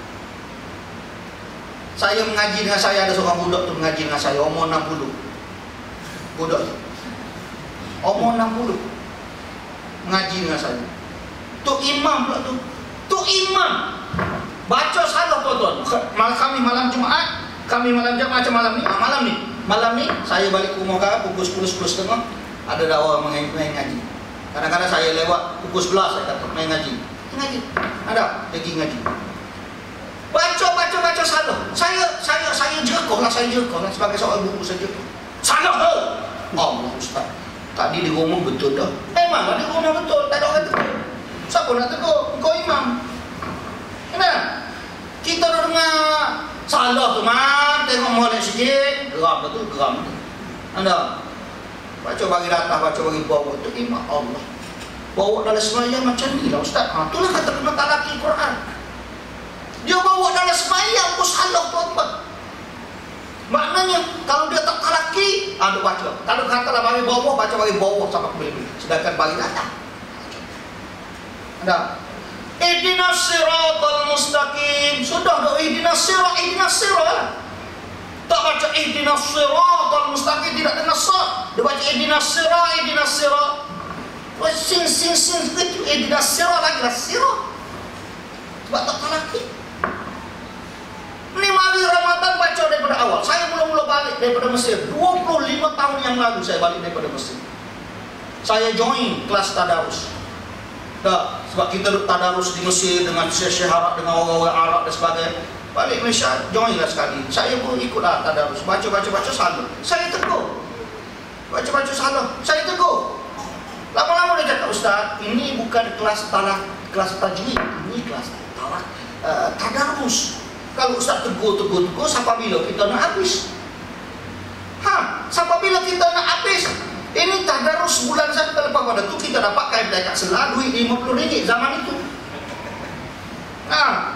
Saya mengaji dengan saya, ada seorang budak tu mengaji dengan saya, umur 60. Budak tu umur 60 mengaji dengan saya. Tu imam pula tu. Tu imam baca salah tuan-tuan. Kami malam Jumaat, macam malam ni saya balik ke rumah pukul 10:30 ada dakwah main ngaji. Kadang-kadang saya lewat pukul 11 saya kata main ngaji. Ada pergi ngaji. Baca salah. Saya jerkoh lah sebagai seorang guru saja. Salah tu. Allah Ustaz. Tadi di rumah betul dah. Memanglah di rumah betul, tak ada orang tegur. Siapa nak tegur? Kau imam. Kenapa? Kita dah dengar salah tu man, tengok molek sikit, geram tu. Anda baca bagi datang, baca bagi bawa tu imam Allah. Bawa dalam semayang macam ni lah Ustaz. Itulah kata kena talaki Quran. Dia bawa dalam semayang pun salah tuan-tuan. Maknanya kalau dia tak talaki, dia baca. Kalau katalah bagi bawah, baca bagi bawah sampai boleh. Sedangkan bagi datang. Ada. Ihdinas siratal mustaqim. Sudah dah ihdinas sirat. Tak baca ihdinas siratal mustaqim, tidak dengar sa. Dia baca ihdinas sirat. Sing itu ihdinas sirat lagi lah sirat. Sebab tak talaki. Ni mari Ramadan baca daripada awal. Saya mula-mula balik daripada Mesir. 25 tahun yang lalu saya balik daripada Mesir. Saya join kelas tadarus. Tak, sebab kita duduk tadarus di Mesir dengan Syekh Arab, dengan orang-orang Arab dan sebagainya. Balik Malaysia, join lah sekali. Saya pun ikutlah tadarus. Baca salah. Saya tegur. Baca salah. Saya tegur. Lama-lama dia cakap, Ustaz, ini bukan kelas tajwid. Ini kelas tadarus. Kalau Ustaz tegur, sampai bila kita nak habis? Sampai bila kita nak habis? Ini tadarus bulan satu lepas pada tu kita dapat kain dekat selah duit RM50 zaman itu.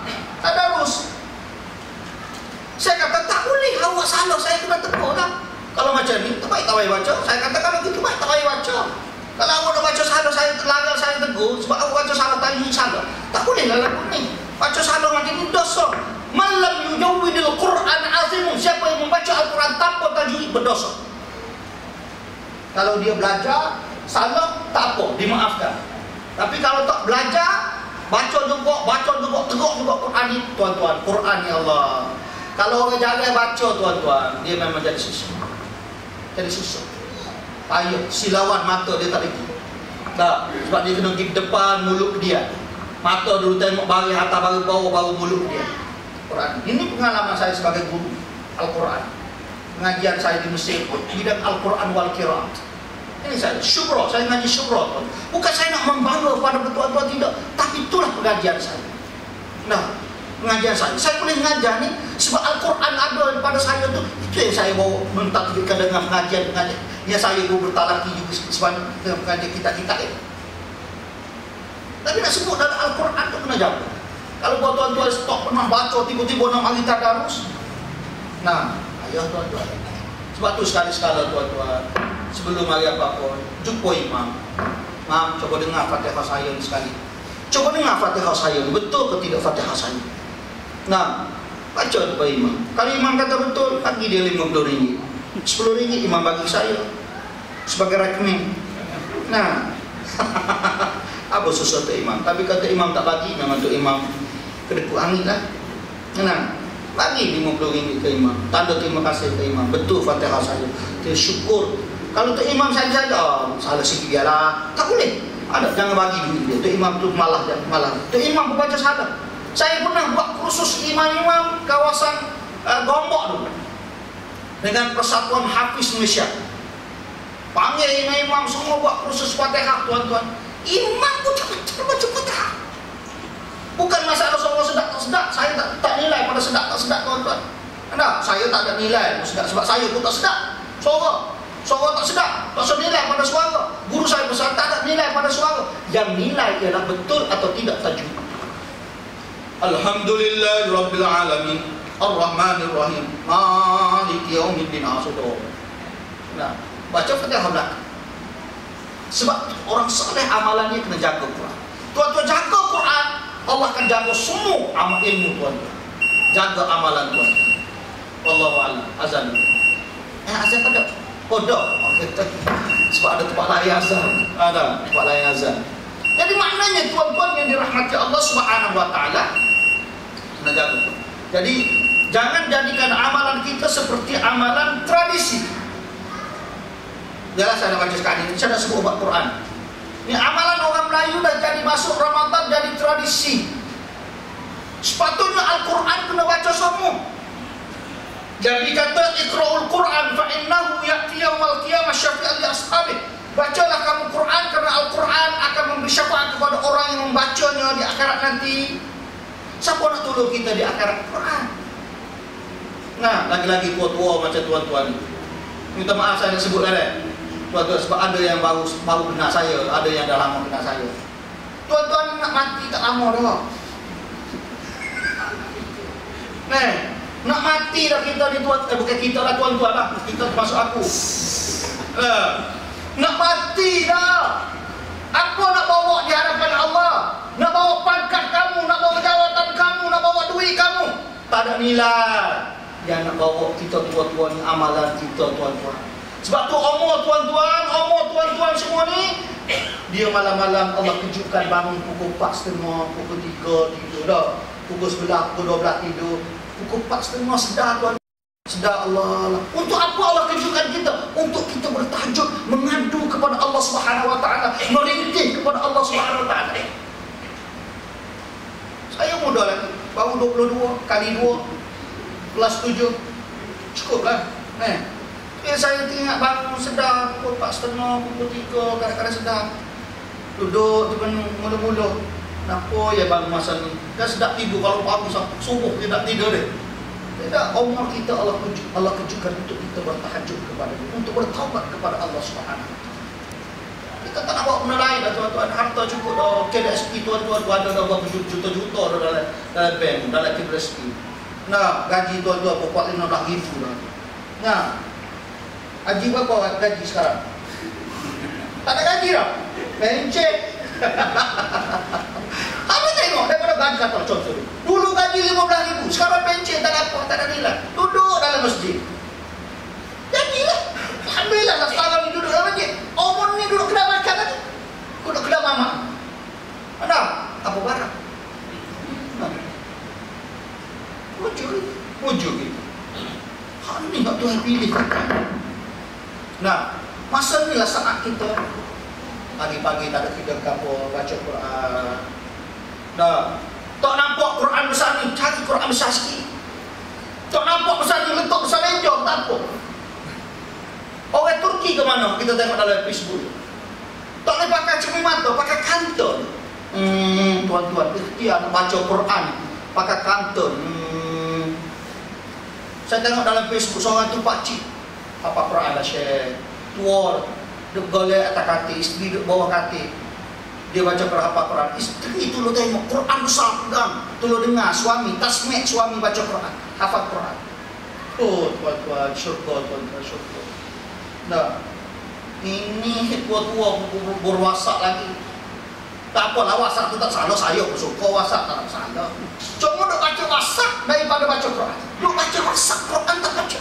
Tadarus. Saya kata tak boleh awak salah, saya kena tegur lah. Kalau macam ni, terbaik tak payah baca. Saya kata kalau gitu, baik tak payah baca. Kalau awak dah baca salah, saya langgar, saya tegur. Sebab awak baca salah, tadi salah. Tak boleh lah lagu ni. Baca salah macam ni, dosa. Malam yujawwidil Qur'an azimun. Siapa yang membaca Al-Quran tanpa tajwid, berdosa. Kalau dia belajar, salah, tak apa, dimaafkan. Tapi kalau tak belajar, baca juga, tegak juga Quran ni, tuan-tuan. Quran ni Allah. Kalau orang jaga baca, tuan-tuan, dia memang jadi susah. Jadi susah. Payah, silawan mata dia tak lagi. Tak, sebab dia kena pergi depan mulut dia. Mata dulu tengok bari atas, baru bawah, baru mulut dia. Quran. Ini pengalaman saya sebagai guru Al-Quran. Pengajian saya di Mesir pun bidang Al-Quran wal Qiraat. Ini saya syukrah, saya ngaji syukrah. Bukan saya nak membangga pada betul-betul, tidak. Tapi itulah pengajian saya. Nah, pengajian saya boleh mengajar ni sebab Al-Quran ada pada saya tu. Itu yang saya bawa mentatbikkan dengan pengajian-pengajian yang saya pun bertalaki juga sebanyak pengajian kita-kita ini. Tapi nak sebut dalam Al-Quran tu kena jaga. Kalau buat tuan-tuan stok pernah baca tiba-tiba 6 hari tadarus. Nah, ayah tuan-tuan. Sebab tu sekali-sekala tuan-tuan, sebelum hari apa-apa, jumpa imam. Mam, coba dengar Fatihah saya ni sekali. Coba dengar Fatihah saya ni, betul ke tidak Fatihah saya? Nah, baca kepada imam. Kalau imam kata betul, bagi dia RM50. RM10 imam bagi saya sebagai rekening. Nah, apa susah tu imam? Tapi kata imam tak bagi, memang tu imam kedekut angin lah. Nah, bagi RM50 ke imam, tanda terima kasih ke imam. Betul Fatihah saya, dia syukur. Kalau tu imam saja, salah sikit biarlah. Tak boleh. Ada, jangan bagi duit dia. Tu imam tu malah. Tu imam membaca salah. Saya pernah buat kursus imam-imam kawasan Gombok tu dengan Persatuan Hafiz Malaysia. Panggil imam-imam semua buat kursus Fatihah, tuan-tuan. Imam pun tak baca Fatihah. Bukan masalah semua sedap tak sedap. Saya tak nilai pada sedap tak sedap, tuan-tuan. Anda, saya tak ada nilai sedap sebab saya pun tak sedap. Suara tak sedap, tak ada nilai pada suara. Guru saya besar tak ada nilai pada suara. Yang nilai ialah betul atau tidak tajwid. Alhamdulillahirabbil alamin, Ar-Rahmanir Rahim, Maliki yaumiddin. Nah, baca Fatihah belakang. Sebab orang saleh amalannya kena jaga Quran. Tuan-tuan jaga Quran, Allah akan jaga semua amal ilmu tuan-tuan. Jaga amalan tuan-tuan. Wallahu a'lam. Azan. Azan tak ada. Kodok. Sebab ada tempat lain azan. Ada tempat lain azan. Jadi maknanya tuan-tuan yang dirahmati Allah Subhanahu wa taala, kena jaga. Jadi jangan jadikan amalan kita seperti amalan tradisi. Jelas saya nak baca sekali ini, saya nak sebut ubat Quran. Ini amalan orang Melayu dah jadi masuk Ramadan jadi tradisi. Sepatutnya Al-Quran kena baca semua. Jadi kata iqra'ul Quran fa innahu ya'ti yaumal qiyamah syafi'an li ashabi. Bacalah kamu Quran kerana Al-Quran akan memberi syafaat kepada orang yang membacanya di akhirat nanti. Siapa nak tolong kita di akhirat? Quran. Nah, lagi-lagi tua-tua macam tuan-tuan. Minta maaf saya nak sebut lah. Tuan-tuan, sebab ada yang baru kena saya, ada yang dah lama kena saya. Tuan-tuan nak mati tak lama dah. Nak mati dah kita ni tuan, bukan kita lah tuan-tuan lah, kita termasuk aku. Nak mati dah. Apa nak bawa di hadapan Allah? Nak bawa pangkat kamu, nak bawa jawatan kamu, nak bawa duit kamu, tak ada nilai. Yang nak bawa kita tua-tua ni amalan kita tuan-tuan. Sebab tu umur tuan-tuan semua ni, dia malam-malam Allah kejutkan bangun pukul 4.30, pukul 3 tidur dah, pukul 11, pukul 12 tidur, pukul 4.30 sedar tuan. Sedar Allah. Untuk apa Allah kejutkan kita? Untuk kita bertahajud, mengadu kepada Allah Subhanahu wa taala, merintih kepada Allah Subhanahu wa taala. Saya muda lagi, baru 22 kali 2 kelas 7. Cukup lah. Saya tengok bangun sedar pukul 4.30, pukul 3, kadang-kadang sedar. Duduk termenung mula-mula. Kenapa ya bangun masa ni? Dah sedap tidur kalau pagi subuh dia tak tidur dia. Tidak, umur kita Allah kejutkan untuk kita bertahajud kepada Dia, untuk bertaubat kepada Allah Subhanahu wa taala. Kita tak nak bawa benda lain dah tuan-tuan. Harta cukup dah. KDSP tuan-tuan ada dah berapa juta-juta dah dalam bank, dalam KDSP. Nah, gaji tuan-tuan pokok 15,000 dah. Nah, Haji berapa gaji sekarang? Tak ada gaji dah. Pencet. Apa tengok daripada gaji kata contoh. Dulu gaji 15.000, sekarang pencet tak ada apa, tak ada nilai. Duduk dalam masjid. Jadilah. Alhamdulillah lah sekarang ni duduk dalam masjid. Omon ni duduk kedai makan lagi. Duduk kedai mamak. Ada apa barang? Wujud gitu. Hal ni tak Tuhan pilih. Nah, masa inilah saat kita pagi-pagi tak ada tidur kapur, baca Quran. Nah, tak nampak Quran besar ni, cari Quran besar sikit. Tak nampak besar ni, letak besar meja, tak apa. Orang Turki ke mana? Kita tengok dalam Facebook. Tak boleh pakai cermin mata, pakai kantun. Tuan-tuan, ikhtiar nak baca Quran pakai kantun. Saya tengok dalam Facebook seorang tu pakcik apa Quran dah share. Tua duk golek atas katil, isteri duk bawah katil. Dia baca Quran. Isteri tu lo tengok Quran besar pegang. Tu lo dengar suami tasmik suami baca Quran, hafal Quran. Oh tuan-tuan, syurga tuan-tuan, syurga. Nah, ini tua-tua berwasak lagi. Tak apalah WhatsApp tu tak salah, saya pun suka WhatsApp tak salah. Cuma duk baca WhatsApp daripada baca Quran. Duk baca WhatsApp Quran tak baca.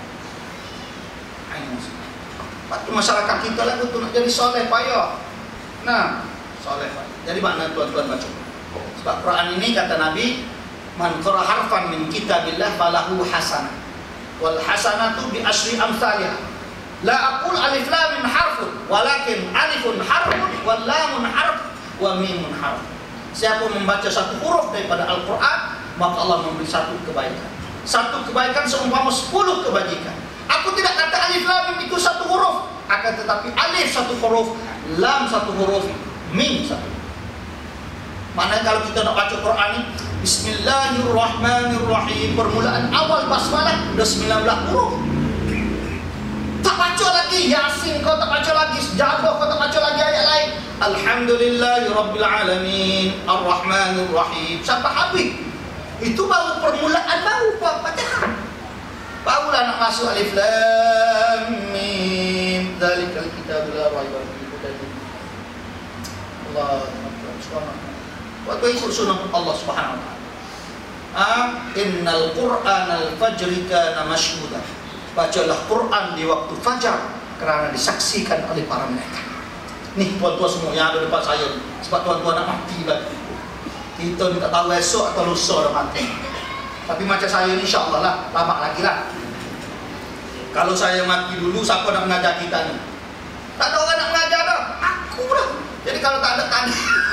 Ini masalah. Lepas masyarakat kita lah betul nak jadi soleh payah. Nah, soleh payah. Jadi mana tuan-tuan baca? Sebab Quran ini kata Nabi, man qara harfan min kitabillah falahu hasanah. Wal hasanatu bi asyri amsalihah. La aqul alif lam min harfun, walakin alifun harfun wal lamun harf wa mimun harf. Siapa membaca satu huruf daripada Al-Quran, maka Allah memberi satu kebaikan. Satu kebaikan seumpama 10 kebajikan. Aku tidak kata alif lam mim itu satu huruf, akan tetapi alif satu huruf, lam satu huruf, mim satu. Maknanya kalau kita nak baca Quran ni, Bismillahirrahmanirrahim, permulaan awal basmalah dah 19 huruf. Tak baca lagi Yasin, kau tak baca lagi Jabah, kau tak baca lagi ayat lain. Alhamdulillahirabbil alamin, Ar-Rahmanir Rahim sampai habis. Itu baru permulaan, baru Fatihah. Barulah nak masuk alif lam mim, dzalikal kitabul la raiba fihi. Allah subhanahu. Waktu ikut sunnah Allah subhanahu wa ta'ala. Innal Qur'anal fajri kana mashhuda. Bacalah Quran di waktu fajar kerana disaksikan oleh para malaikat. Nih tuan-tuan semua yang ada depan saya, sebab tuan-tuan nak mati lagi. Kita ni tak tahu esok atau lusa dah mati. Tapi macam saya ni insya-Allah lah, lama lagi lah. Kalau saya mati dulu, siapa nak mengajar kita ni? Tak ada orang nak mengajar dah. Aku lah. Jadi kalau tak ada tanda.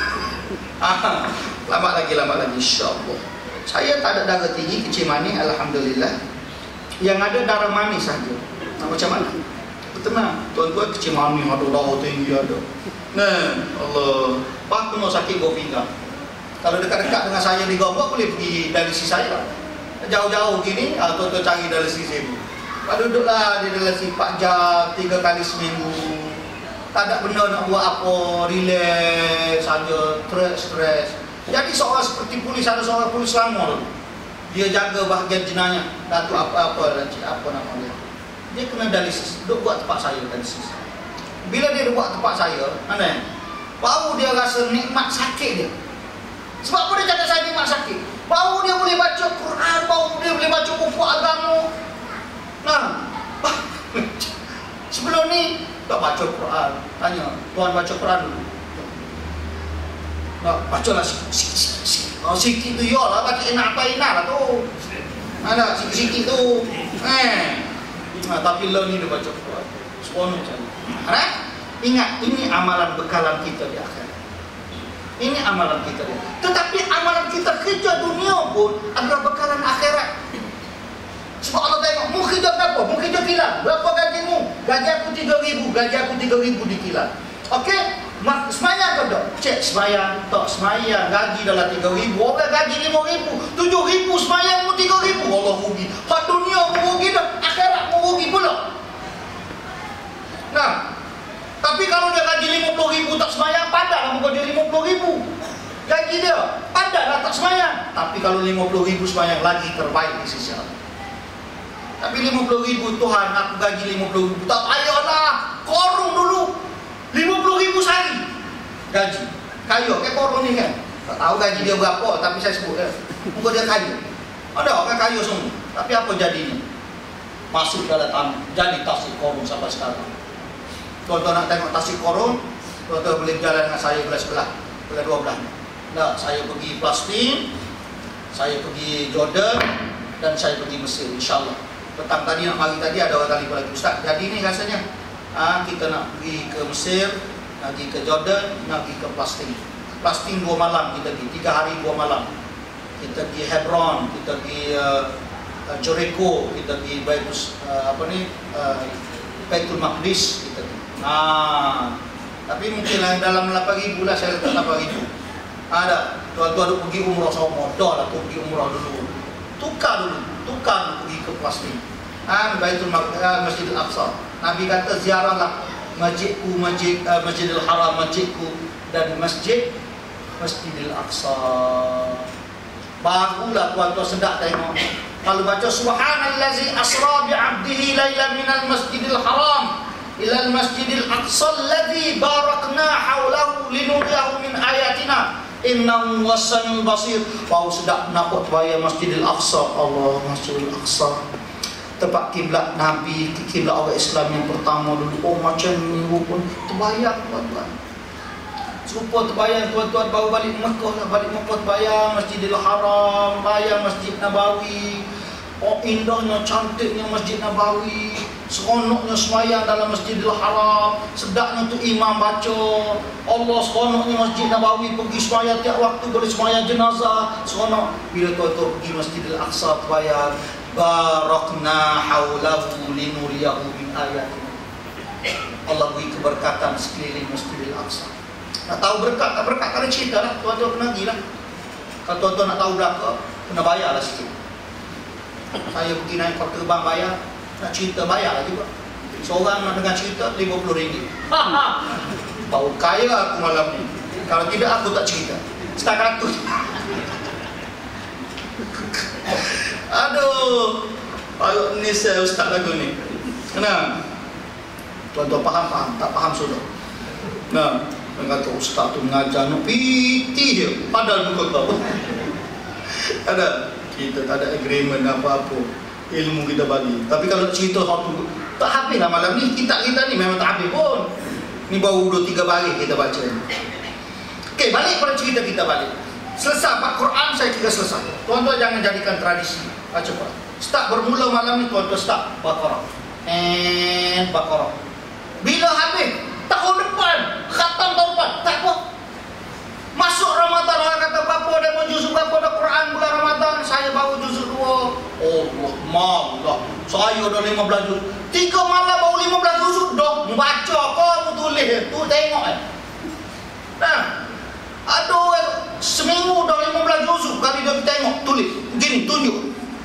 Lama lagi insya-Allah. Saya tak ada darah tinggi, kecil manis, alhamdulillah. Yang ada darah manis saja. Nah, macam mana? Tenang, tuan-tuan kecil manis ada, darah tinggi ada. Nah, Allah. Pak kena sakit go pinggang. Kalau dekat-dekat dengan saya di Gombak boleh pergi dialisis saya. Jauh-jauh gini, tuan-tuan cari dialisis saya. Pak duduklah di dialisis 4 jam, 3 kali seminggu. Tak ada benda nak buat apa, relax saja, stres. Jadi seorang seperti polis, ada seorang polis lama. Dia jaga bahagian jenayah, Datuk apa nama dia. Dia kena dialisis, duduk buat tempat saya dialisis. Bila dia buat tempat saya, mana? Baru dia rasa nikmat sakit dia. Sebab apa dia cakap saya nikmat sakit? Baru dia boleh baca Quran, baru dia boleh baca buku agama. Nah, sebelum ni tak baca Quran. Tanya, tuan baca Quran dulu. Nah, bacalah sikit. Sikit tu ya lah, baca enak lah tu. Ada sikit-sikit tu. Tapi lo ni dia baca Quran. Sepenuh macam ni. Ingat, ini amalan bekalan kita di akhirat. Ini amalan kita di akhirat. Tetapi amalan kita kerja dunia pun adalah bekalan akhirat. Sebab Allah tengok, mu kerja berapa? Mu kerja kilang. Berapa gajimu? Gaji aku 3,000. Gaji aku 3,000 di kilang. Okey? Semayang ke tak? Cek semayang, tak semayang. Gaji dalam 3,000. Orang gaji 5,000. 7,000 semayang mu 3,000. Allah rugi. Hak dunia mu rugi dah. Akhirat mu rugi pula. Nah, tapi kalau dia gaji 50,000 tak semayang, padahlah mu gaji 50,000. Gaji dia, padahlah tak semayang. Tapi kalau 50,000 semayang, lagi terbaik di sisi Allah. Tapi 50.000 Tuhan, aku gaji 50.000. Tak payahlah, korong dulu 50.000 sehari gaji. Kaya ke korong ni kan? Tak tahu gaji dia berapa, tapi saya sebut muka dia kaya. Ada orang kaya semua, tapi apa jadinya? Masuk dalam tanah, jadi tasik korong sampai sekarang. Tuan-tuan nak tengok tasik korong, tuan-tuan boleh berjalan dengan saya belah sebelah, belah 12. Nah, saya pergi Palestin, saya pergi Jordan, dan saya pergi Mesir, insyaAllah. Petang tadi nak mari tadi ada orang telefon lagi, Ustaz, jadi ni rasanya kita nak pergi ke Mesir, nak pergi ke Jordan, nak pergi ke Palestin. Palestin 2 malam kita pergi, 3 hari 2 malam. Kita pergi Hebron, kita pergi Jericho, kita pergi Baitul Maqdis kita pergi. Tapi mungkin dalam 8.000 lah, saya letak 8.000. Ada tuan-tuan pergi umrah sama, dah lah tu pergi umrah dulu. Tukar dulu pergi ke Palestin. Baitul Maqdis, Masjidil Aqsa. Nabi kata ziarahlah masjidku, Masjidil Haram, masjidku, dan Masjidil Aqsa. Barulah tuan-tuan sedap tengok. Kalau baca subhanallazi asra bi'abdihi lailan minal masjidil haram ilal masjidil aqsa alladzi barakna haulahu linuriyahu min ayatina innahu was-sami'ul basir. Bau sedap nampak bayar Masjidil Aqsa. Allah, Masjidil Aqsa, tempat kiblat Nabi, kiblat orang Islam yang pertama dulu. Oh, macam ni pun terbayang tuan-tuan. Serupa terbayang tuan-tuan, baru balik Mekah lah, balik Mekah terbayang Masjidil Haram, bayang Masjid Nabawi. Oh, indahnya, cantiknya Masjid Nabawi, seronoknya semayang dalam Masjidil Haram, sedapnya tu imam baca. Allah, seronoknya Masjid Nabawi, pergi semayang tiap waktu, boleh semayang jenazah, seronok. Bila tuan-tuan pergi Masjidil Aqsa terbayang barakna haulahu linuriyahu min ayatina. Allah beri keberkatan sekeliling Masjidil Aqsa. Nak tahu berkat tak berkat, kena cerita lah, tuan-tuan kena pergi lah. Kalau tuan-tuan nak tahu belaka, kena bayar lah sikit. Saya pergi naik kapal terbang bayar, nak cerita bayar lah juga. Seorang nak dengar cerita RM50. Bau kaya aku malam ni. Kalau tidak aku tak cerita. Setakat tu. Aduh, baru ni saya ustaz lagu ni. Kenapa? Tuan-tuan faham? Tak faham sudah. Nah, dia kata ustaz tu mengajar nak piti je, padahal bukan tahu. Ada, kita tak ada agreement apa-apa, ilmu kita bagi. Tapi kalau cerita satu tak habis lah malam ni. Kita ni memang tak habis pun. Ni baru 2-3 baris kita baca. Okey, balik pada cerita kita balik. Selesai Pak Quran, saya kira selesai. Tuan-tuan jangan jadikan tradisi baca Quran. Start bermula malam ni, tuan-tuan start Baqarah. Baqarah. Bila habis? Tahun depan, khatam tahun depan. Tak apa. Masuk Ramadan, orang kata berapa dah mau juzuk berapa dah Quran bulan Ramadan, saya baru juzuk 2. Allah, malah. Saya dah 15 juzuk. 3 malam baru 15 juzuk dah membaca. Kau tulis tu tengok Nah. Aduh, seminggu dah 15 juzuk kali dia tengok, tulis. Begini, tunjuk.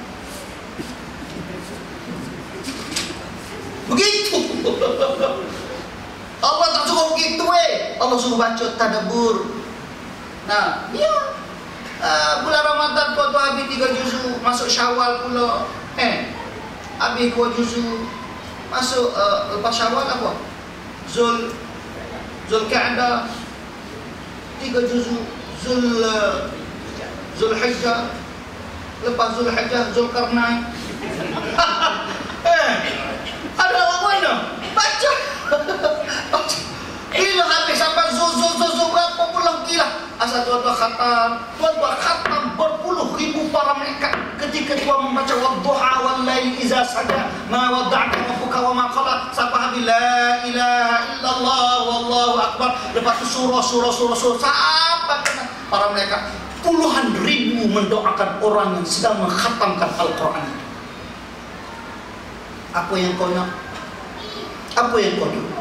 Begitu. Allah tak suruh begitu Allah suruh baca tadabbur. Nah, ya. Bulan Ramadan tuan-tuan habis 3 juzuk, masuk Syawal pula. Habis 2 juzuk. Masuk lepas Syawal apa? Zulqa'dah 3 juzuk. Zulhijjah. Lepas Zulhijjah Zulkarnain. Ada orang mana? Baca. Bila habis sampai zul berapa puluh gila. Asal tuan-tuan khatam berpuluh ribu para malaikat ketika Tuhan membaca wadduha wal laili iza saja ma wadda'aka rabbuka wa ma qala sampai habis la ilaha illallah wallahu akbar. Lepas tu surah sampai kena para malaikat puluhan ribu mendoakan orang yang sedang mengkhatamkan Al-Quran. Apa yang kau nak? Apa yang kau nak?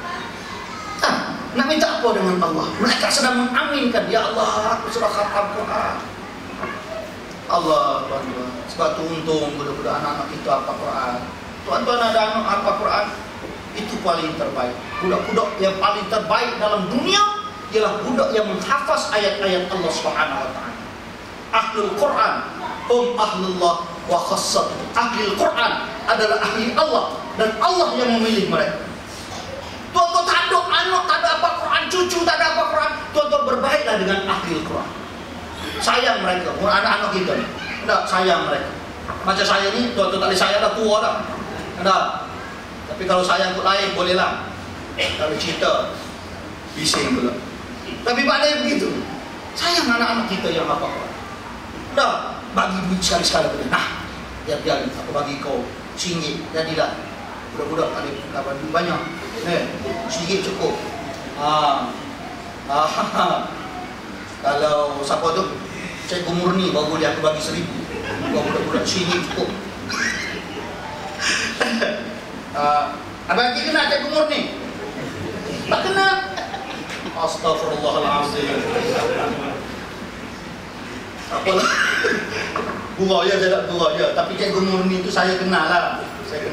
Nak minta apa dengan Allah? Mereka sedang mengaminkan, ya Allah, aku sudah khatam Quran. Allah, tuan-tuan. Sebab tu untung budak-budak anak-anak itu hafal Quran. Tuan-tuan ada anak hafal Quran, itu paling terbaik. Budak-budak yang paling terbaik dalam dunia ialah budak yang menghafaz ayat-ayat Allah Subhanahu wa taala. Ahlul Quran hum ahlullah wa khassatuh. Ahli Al-Quran adalah ahli Allah dan Allah yang memilih mereka. Tuan-tuan tak ada anak, tak ada apa Quran, cucu tak ada apa Quran, tuan-tuan berbaiklah dengan ahli Al-Quran. Sayang mereka, anak-anak kita ni. Tak, sayang mereka. Macam saya ni, tuan-tuan tak boleh sayang dah, tua dah. Tak. Tapi kalau sayang kot lain, bolehlah. Kalau cerita, bising pula. Tapi badai begitu. Sayang anak-anak kita yang apa Quran. Tak, bagi duit sekali-sekala boleh. Nah, biar aku bagi kau RM1, jadilah. Budak-budak tak boleh duit banyak. RM1 cukup. Kalau siapa tu Cikgu Murni baru boleh aku bagi RM1,000. Budak-budak RM1 cukup. Abang Haji kenal Cikgu Murni? Tak kenal. Astaghfirullahalazim. Apalah. Gurau je, saya tak gurau je. Tapi Cikgu Murni tu saya kenal lah.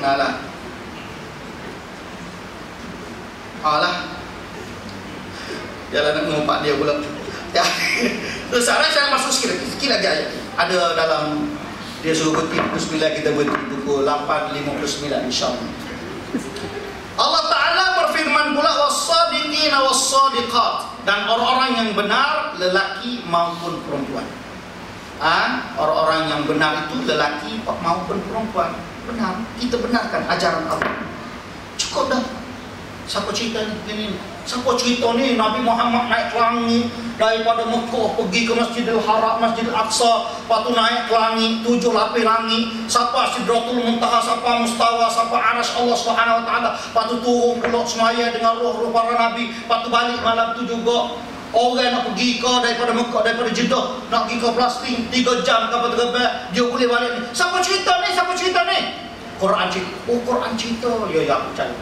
Alah. Jalan nak mengumpat dia pula. Ya. Terus saya masuk sikit lagi ayat. Ada dalam dia suruh berhenti pukul 9, kita berhenti pukul 8.59 insya-Allah. Allah Ta'ala berfirman pula was-sadiqina was-sadiqat, dan orang-orang yang benar lelaki maupun perempuan. Orang-orang yang benar itu lelaki maupun perempuan. Benar, kita benarkan ajaran Allah. Cukup dah. Siapa cerita ni begini? Siapa cerita ni Nabi Muhammad naik ke langit daripada Mekah pergi ke Masjidil Haram, Masjidil Aqsa, lepas tu naik ke langit 7 lapis langit, siapa Sidratul Muntaha, siapa Mustawa, siapa Arasy Allah Subhanahu Wa Taala, lepas tu turun pula semaya dengan roh-roh para nabi, lepas tu balik malam tu juga. Orang nak pergi ke daripada Mekah, daripada Jeddah nak pergi ke Palestin 3 jam ke apa dia boleh balik ni. Siapa cerita ni? Quran cerita. Quran cerita. Ya percaya.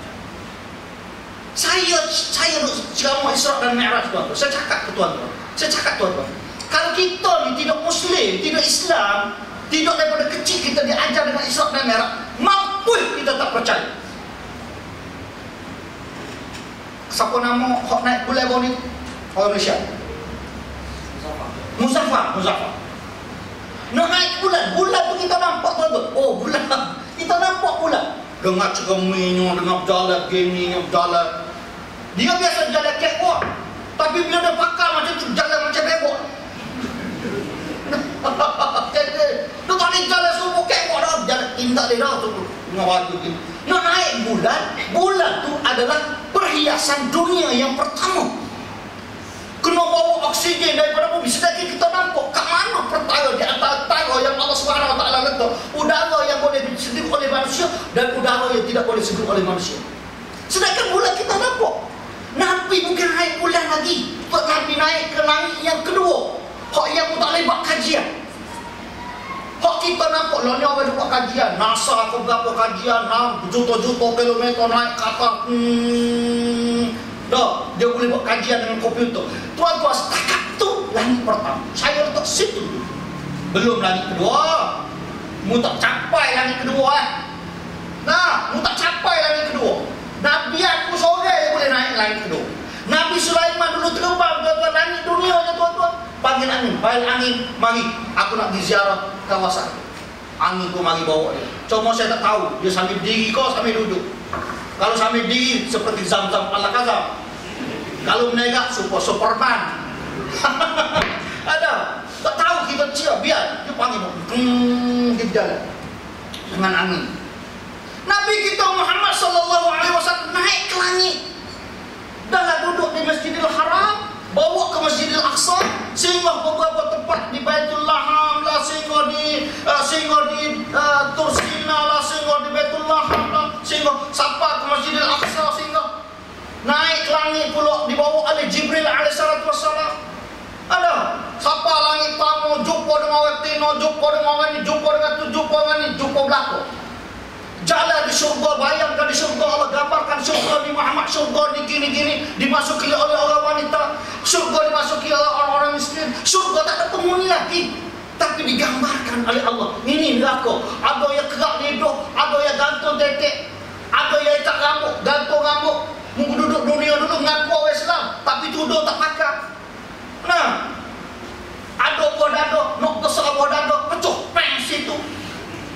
Saya ceramah Isra dan Mi'raj tuan-tuan. Saya cakap ke tuan-tuan. Kalau kita ni tidak Muslim, tidak Islam, tidak daripada kecil kita diajar dengan Isra dan Mi'raj, mampu kita tak percaya. Siapa nama hok naik bulan baru ni? Orang Malaysia. Muzaffar. Nak naik bulan tu kita nampak tuan-tuan. Oh bulan, kita nampak bulan. Dengar cerminnya, dengar jalan gini, jalan. Dia biasa jalan catwalk, tapi bila dia pakar macam tu, jalan macam bewok. Dia tak boleh jalan semua catwalk dah, jalan indah dia dah tu. Dengan baju gini. Nak naik bulan tu adalah perhiasan dunia yang pertama. Kena bawa oksigen daripada bumi. Sedangkan kita nampak kat mana pertara di antara tara yang Allah Subhanahu Wa Taala letak, udara yang boleh diseduh oleh manusia dan udara yang tidak boleh diseduh oleh manusia. Sedangkan bulan kita nampak. Nabi bukan naik bulan lagi. Nabi naik ke langit yang kedua. Hak yang tak boleh buat kajian. Hak kita nampak lah ni orang buat kajian. NASA ke berapa kajian, juta-juta kilometer naik ke atas. Dah, dia boleh buat kajian dengan komputer. Tuan-tuan, setakat tu langit pertama. Saya letak situ. Belum langit kedua. Mu tak capai langit kedua mu tak capai langit kedua. Nabi aku seorang yang boleh naik langit kedua. Nabi Sulaiman dulu terbang tuan-tuan, langit dunia je tuan-tuan. Panggil angin, mari aku nak pergi ziarah kawasan. Angin tu mari bawa dia. Cuma saya tak tahu dia sambil berdiri kau sambil duduk. Kalau sambil diri seperti Zam-Zam Al-Kazam. Kalau menegak Superman. Ada. Tak tahu kita siap, biar dia panggil dia berjalan dengan angin. Nabi kita Muhammad sallallahu alaihi wasallam naik ke langit. Dah duduk di Masjidil Haram, bawa ke Masjidil Aqsa, singgah beberapa tempat di Baitul Laham lah, singgah di Tursina lah, singgah di Baitul Laham lah, singgah sampai ke Masjidil Aqsa, singgah naik ke langit pula dibawa oleh Jibril alaihissalatu wassalam. Ada sampai langit tamu, jumpa dengan orang Tino, jumpa dengan orang ni, jumpa dengan tu, jumpa dengan ni, jumpa belakang. Jalan di syurga, bayangkan di syurga, Allah gambarkan syurga di Muhammad, syurga di gini-gini, dimasuki oleh orang wanita, syurga dimasuki oleh orang-orang miskin, syurga tak ada penghuni lagi, tapi digambarkan oleh Allah. Ini neraka, ada yang kerak lidah, ada yang gantung tetek, ada yang ikat rambut, gantung rambut, duduk dunia dulu mengaku orang Islam, tapi tuduh tak pakai. Nah, ada buah dada, nak besar buah dada, pecuh peng situ.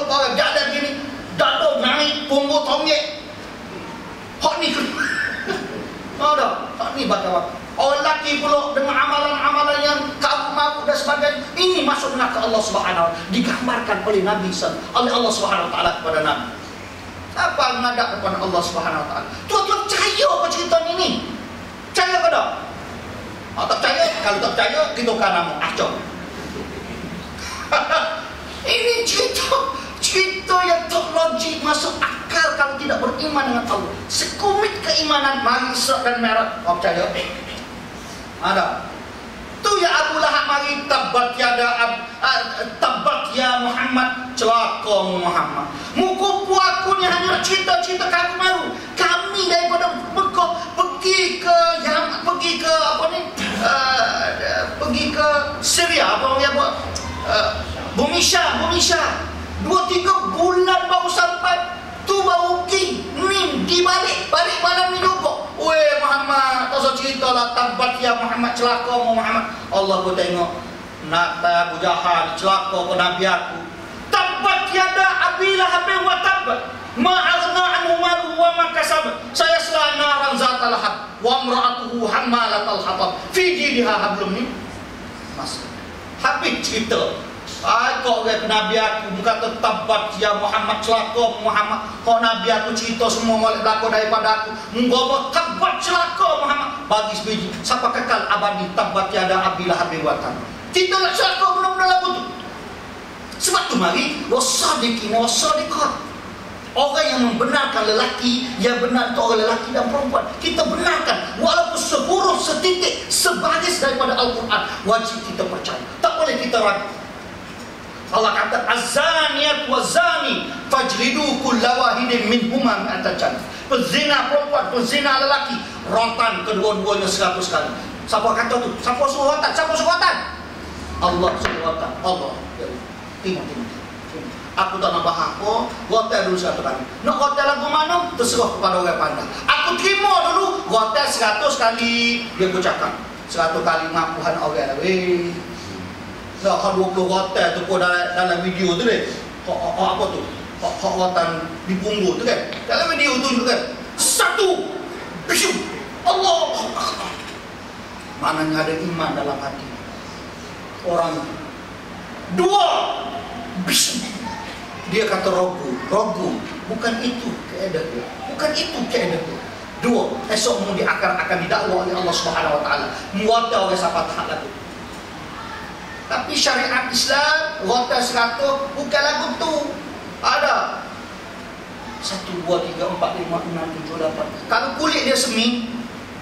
orang jalan gini, dada naik, punggung tonggek. Hak ni kena. Ada, hak ni bakal. Orang lelaki pula dengan amalan-amalan yang kabur dan sebagainya, ini masuk neraka Allah Subhanahu wa taala, digambarkan oleh Nabi oleh Allah Subhanahu wa taala kepada Nabi. Apa menghadap kepada Allah Subhanahu wa taala? Tuan-tuan percaya apa cerita ini? Percaya ke tak? Tak percaya? Kalau tak percaya, kita kan nama acok. Ini cerita yang tak logik, masuk akal kalau tidak beriman dengan Allah. Sekumit keimanan, mari Isra dan Mi'raj. Kau percaya? Ada. Tu ya Abu Lahab mari tabat ya Muhammad, celaka Muhammad. Muka puaku ni hanya cerita-cerita kamu baru. Kami daripada Mekah pergi ke Syria, apa dia buat? Bumi Syam. 2-3 bulan baru sampai. Tu baru pergi ni di balik malam ni juga. Weh Muhammad, tak usah cerita lah, tabat ya Muhammad, celaka Muhammad. Allah pun tengok nak Abu Jahal celaka ke Nabi aku. Tabat yada Abi Lahab wa tabbat ma aghna anhu maluhu wa ma kasab. Saya selana naran zatal lahab wa imra'atuhu hammalatal hatab fi jidha hablum min masad. Habis cerita. Kau lihat Nabi aku bukan tabat ya Muhammad, celaka Muhammad. Kau Nabi aku cerita semua molek berlaku daripada aku. Menggoba tabat celaka Muhammad. Bagi sebiji siapa kekal abadi tabat ya ada Abi Lahab wa tabbat. Kita nak celaka benar-benar lagu tu. Sebab tu mari wasadiqin wasadiqat. Orang yang membenarkan lelaki, yang benar itu orang lelaki dan perempuan. Kita benarkan walaupun seburuk setitik sebaris daripada Al-Quran, wajib kita percaya. Tak boleh kita ragu. Allah kata az-zaniyat waz-zani fajlidu kulla wahidin minhuma mi'ata jaldah. Pezina perempuan, pezina lelaki, rotan kedua-duanya 100 kali. Siapa kata tu? Siapa suruh rotan? Siapa suruh rotan? Allah suruh rotan. Allah. Tengok. Aku tak nak bahas apa, rotan dulu 100 kali. Nak rotan lagu mana? Terserah kepada orang pandai. Aku terima dulu rotan 100 kali. Dia bercakap 100 kali ngapuhan orang weh. Nak hak 20 rotan tu pun dalam video tu deh. Apa tu? Hak rotan di punggung tu kan. Dalam video tu kan. 1 bisu. Allah. Mananya ada iman dalam hati orang. 2 bisu. Dia kata ragu. Bukan itu keadaan dia. 2 esok mau akan didakwa oleh Allah Subhanahu wa taala. Muwata oleh siapa tak lagu. Tapi syariat Islam rotan 100 bukan lagu tu. Ada 1, 2, 3, 4, 5, 6, 7, 8. Kalau kulit dia semi,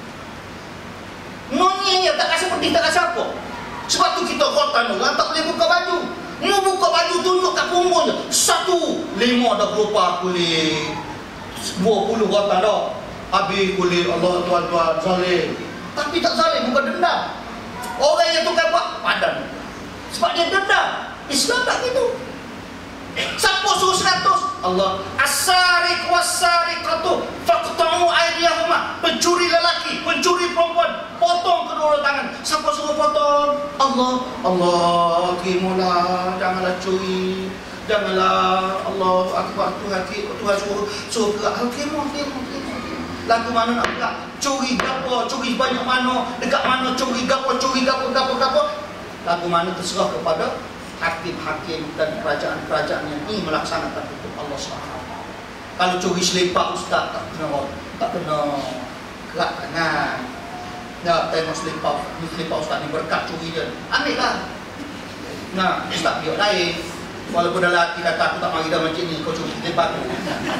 nonyenya tak rasa pedih, tak rasa apa. Sebab tu kita rotan orang tak boleh buka baju. Mau buka baju tunjuk kat punggung je. 1, 5 dah berupa kulit. 20 rotan dah. Habis kulit Allah tuan-tuan zalim. Tapi tak zalim, bukan dendam. Orang yang tukar buat padan. Sebab dia dendam. Islam tak gitu. Siapa suruh 100? Allah. As-sariq was-sariqatu faqta'u aydiyahuma. Pencuri lelaki, pencuri perempuan, potong kedua tangan. Siapa suruh potong? Allah. Allah, kimulah, janganlah curi. Janganlah Allah akbar, Tuhan suruh gerak. Kimu. Lagu mana nak gerak? Curi gapo, curi banyak mana, dekat mana curi gapo. Lagu mana terserah kepada hakim-hakim dan kerajaan-kerajaan yang ingin melaksanakan hukum Allah SWT. Kalau curi selipak ustaz tak kena gerak tangan. Ya, tengok selipak ustaz ni berkat curi dia. Ambil lah. Nah, ustaz biar lain. Walaupun dah lelaki kata aku tak mari dah macam ni, kau curi selipak tu.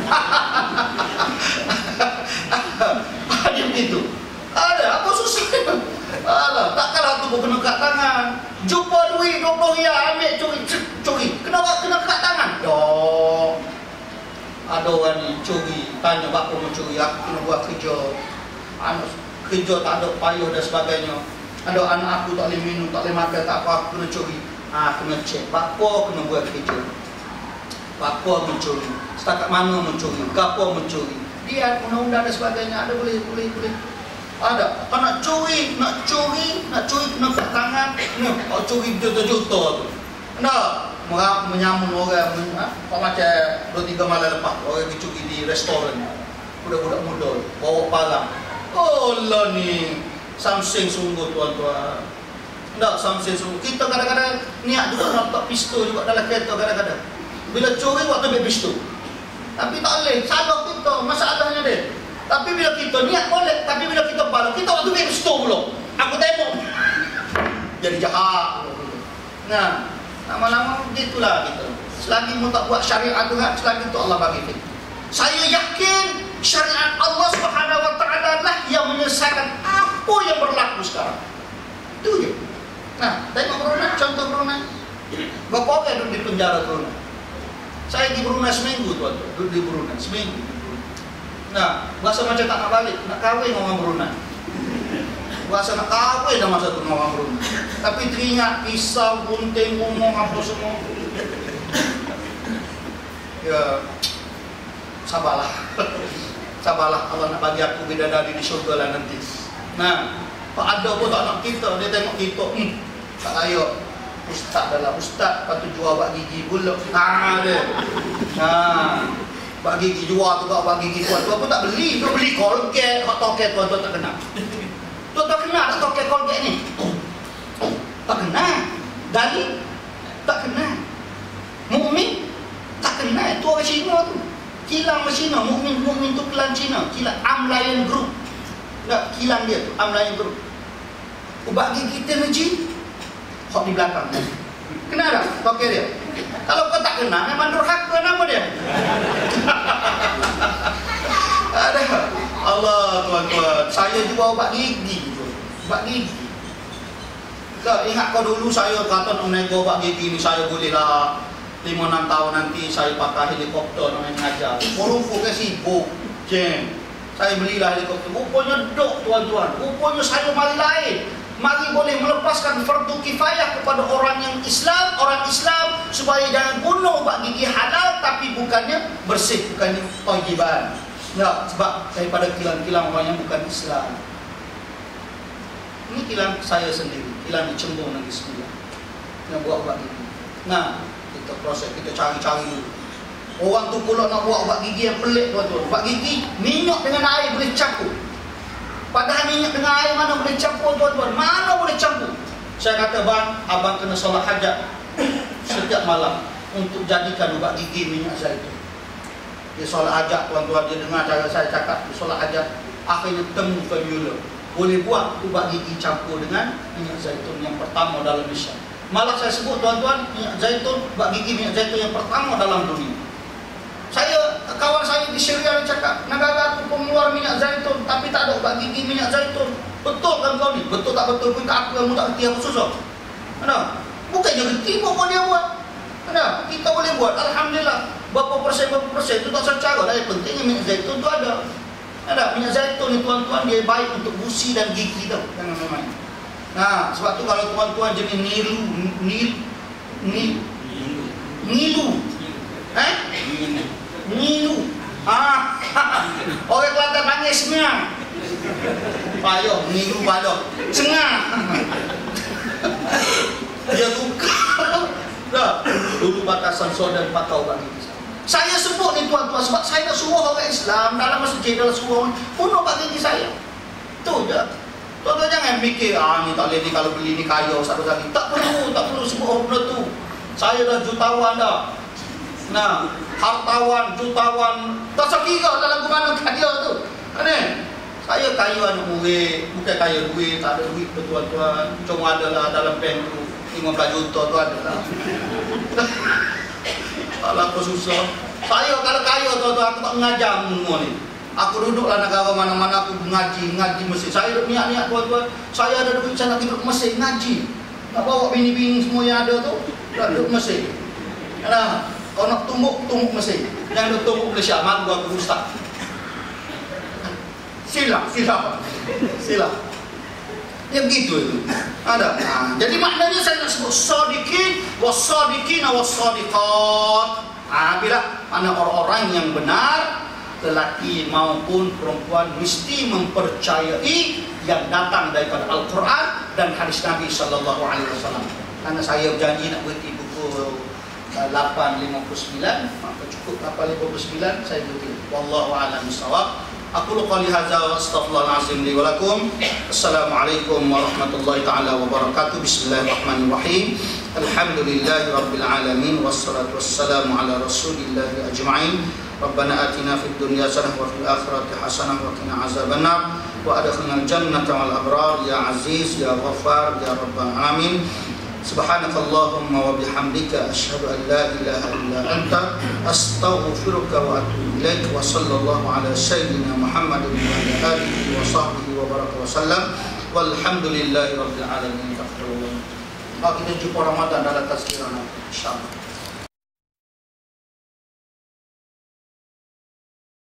Ada begitu. Ada, apa susah? Alah, takkanlah tu kau kena gerak tangan. Jumpa duit 20 riyal, ambil curi. Kenapa kena gerak tangan? Dok. Ada orang ni curi, tanya bapa mau curi, aku kena buat kerja. Kerja tak ada payah dan sebagainya. Ada anak aku tak boleh minum, tak boleh makan, tak apa, aku kena curi. Kena cek. Bapa kena buat kerja. Bapa mencuri. Setakat mana mencuri? Gapo mencuri? Dia undang-undang dan sebagainya. Ada boleh. Ada. Kalau nak curi kena gerak tangan. Curi juta-juta tu. Nah, menyamun orang, macam 2-3 malam lepas orang kecuri di restoran, budak-budak muda bawa parang. Oh lah ni something sungguh tuan-tuan. Tak something sungguh. Kita kadang-kadang niat juga nak letak pistol juga dalam kereta kadang-kadang. Bila curi waktu ambil pistol. Tapi tak boleh, salah kita, masalahnya dia. Tapi bila kita niat boleh, tapi bila kita balas, kita waktu ambil pistol pula. Aku tembak. Jadi jahat. Nah, lama-lama begitulah kita. Selagi mu tak buat syariat Tuhan, selagi itu Allah bagi kita. Saya yakin syariat Allah Subhanahu Wa Taala lah yang menyelesaikan apa yang berlaku sekarang. Itu je. Nah, tengok Brunei, contoh Brunei. Berapa orang duduk di penjara Brunei? Saya di Brunei seminggu tuan-tuan, duduk di Brunei seminggu. Nah, rasa macam tak nak balik, nak kahwin dengan orang Brunei. Rasa nak kahwin dah masa tu dengan orang Brunei. Tapi teringat pisau, gunting, ngomong apa semua. Ya, sabarlah. Sabarlah, Allah nak bagi aku bidadari di syurga lah nanti. Nah, Pak ada pun tak nak kita, dia tengok kita, tak layak. Ustaz adalah ustaz, lepas tu jual bak gigi pula. Dia. Bak gigi jual tu, bak gigi kuat tu, apa tak beli? Dia beli Colgate, hot toket tuan tak kenal. Tu tak kenal tak toket Colgate ni? Tak kenal. Dali tak kenal. Mukmin tak kenal. Tu orang Cina tu. Kilang Cina, mukmin tu kilang Cina, kilang Amlayan Group. Tak, kilang dia tu, Amlayan Group. Ubat gigi kita Najib hok di belakang. Kenal tak toket dia? Kalau kau tak kenal, memang durhaka nama dia. Ada. Allah tuan-tuan, saya jual ubat gigi tu. Ubat gigi. Kau ingat kau dulu saya kata nak nego ubat gigi ni saya boleh lah 5-6 tahun nanti saya pakai helikopter nak mengajar. Rupa ke sibuk. Saya belilah helikopter. Rupanya dok tuan-tuan. Rupanya saya mari lain. Mari boleh melepaskan fardu kifayah kepada orang yang Islam, orang Islam supaya jangan guna ubat gigi halal tapi bukannya bersih, bukannya thayyiban. Ya, sebab daripada kilang-kilang orang yang bukan Islam. Ini kilang saya sendiri, kilang di Cembung Negeri Sembilan yang buat ubat gigi. Nah, kita proses, kita cari-cari dulu. Orang tu pula nak buat ubat gigi yang pelik tuan-tuan. Ubat gigi minyak dengan air boleh campur. Padahal minyak dengan air mana boleh campur tuan-tuan? Mana boleh campur? Saya kata bang, abang kena solat hajat setiap malam untuk jadikan ubat gigi minyak zaitun. Dia solat hajat tuan-tuan, dia dengar cara saya cakap, dia solat hajat. Akhirnya temu formula. Boleh buat ubat gigi campur dengan minyak zaitun yang pertama dalam Islam. Malah saya sebut tuan-tuan, minyak zaitun, ubat gigi minyak zaitun yang pertama dalam dunia. Kawan saya di Syria cakap, negara aku pengeluar minyak zaitun tapi tak ada ubat gigi minyak zaitun. Betul kan kau ni? Betul tak betul pun tak aku yang tak kerti apa susah. Ada? Bukannya kerti apa dia buat. Ada? Kita boleh buat. Alhamdulillah. Berapa persen itu tak secara. Yang pentingnya minyak zaitun tu ada. Ada? Minyak zaitun ni tuan-tuan dia baik untuk gusi dan gigi tau. Jangan main-main. Nah, sebab tu kalau tuan-tuan jenis Nilu. Orang Kelantan panggil sengah. Payah, Nilu payah. Sengah. Dia tukar. Dah. Dulu batasan sodan patau bagi saya sebut ni tuan-tuan sebab saya nak suruh orang Islam dalam masjid, dalam suruh bunuh bagi saya. Tu je. Tuan-tuan jangan fikir ni tak boleh ni kalau beli ni kaya satu lagi. Tak perlu sebut orang benda tu. Saya dah jutawan dah. Nah, hartawan, jutawan, tak sekira dalam gumana kaya tu. Saya kaya anak murid, bukan kaya duit, tak ada duit tuan-tuan. Cuma adalah dalam bank tu 15 juta tu adalah. Alah apa susah. Saya kalau kaya tuan-tuan, aku tak mengajar semua ni. Aku duduklah negara mana-mana, aku ngaji Mesir. Saya niat-niat tuan-tuan, saya ada duit, saya nak pergi ke Mesir ngaji. Nak bawa bini-bini semua yang ada tu, nak duduk Mesir. Nah, kalau nak tumbuk Mesir. Jangan tumbuk Malaysia, malu aku ustaz. Silap. Ya begitu itu. Ada. Jadi maknanya saya nak sebut sadiqin was-sadiqina was-sadiqat. Bila mana orang-orang yang benar, lelaki maupun perempuan mesti mempercayai yang datang daripada Al-Quran dan hadis Nabi sallallahu alaihi wasallam. Karena saya berjanji nak berhenti buku 8.59, maka cukup 8.59 saya berhenti. Wallahu a'lam bishawab. Aku qouli hadza wa astaghfirullahalazim li wa lakum. Assalamualaikum warahmatullahi taala wabarakatuh. Bismillahirrahmanirrahim. Alhamdulillahirabbil alamin wassalatu wassalamu ala rasulillahi ajma'in. Rabbana atina fid dunya hasanah wa fil akhirati hasanah wa qina azabannar wa adkhilnal jannata wal abrar ya aziz ya ghaffar ya rabbal alamin. Subhanakallahumma wa bihamdika asyhadu an la ilaha illa anta astaghfiruka wa atubu ilaik wa sallallahu ala sayyidina Muhammadin wa ala alihi wa sahbihi wa baraka wa sallam walhamdulillahi rabbil alamin. Kita jumpa Ramadan dalam tazkirah insyaallah.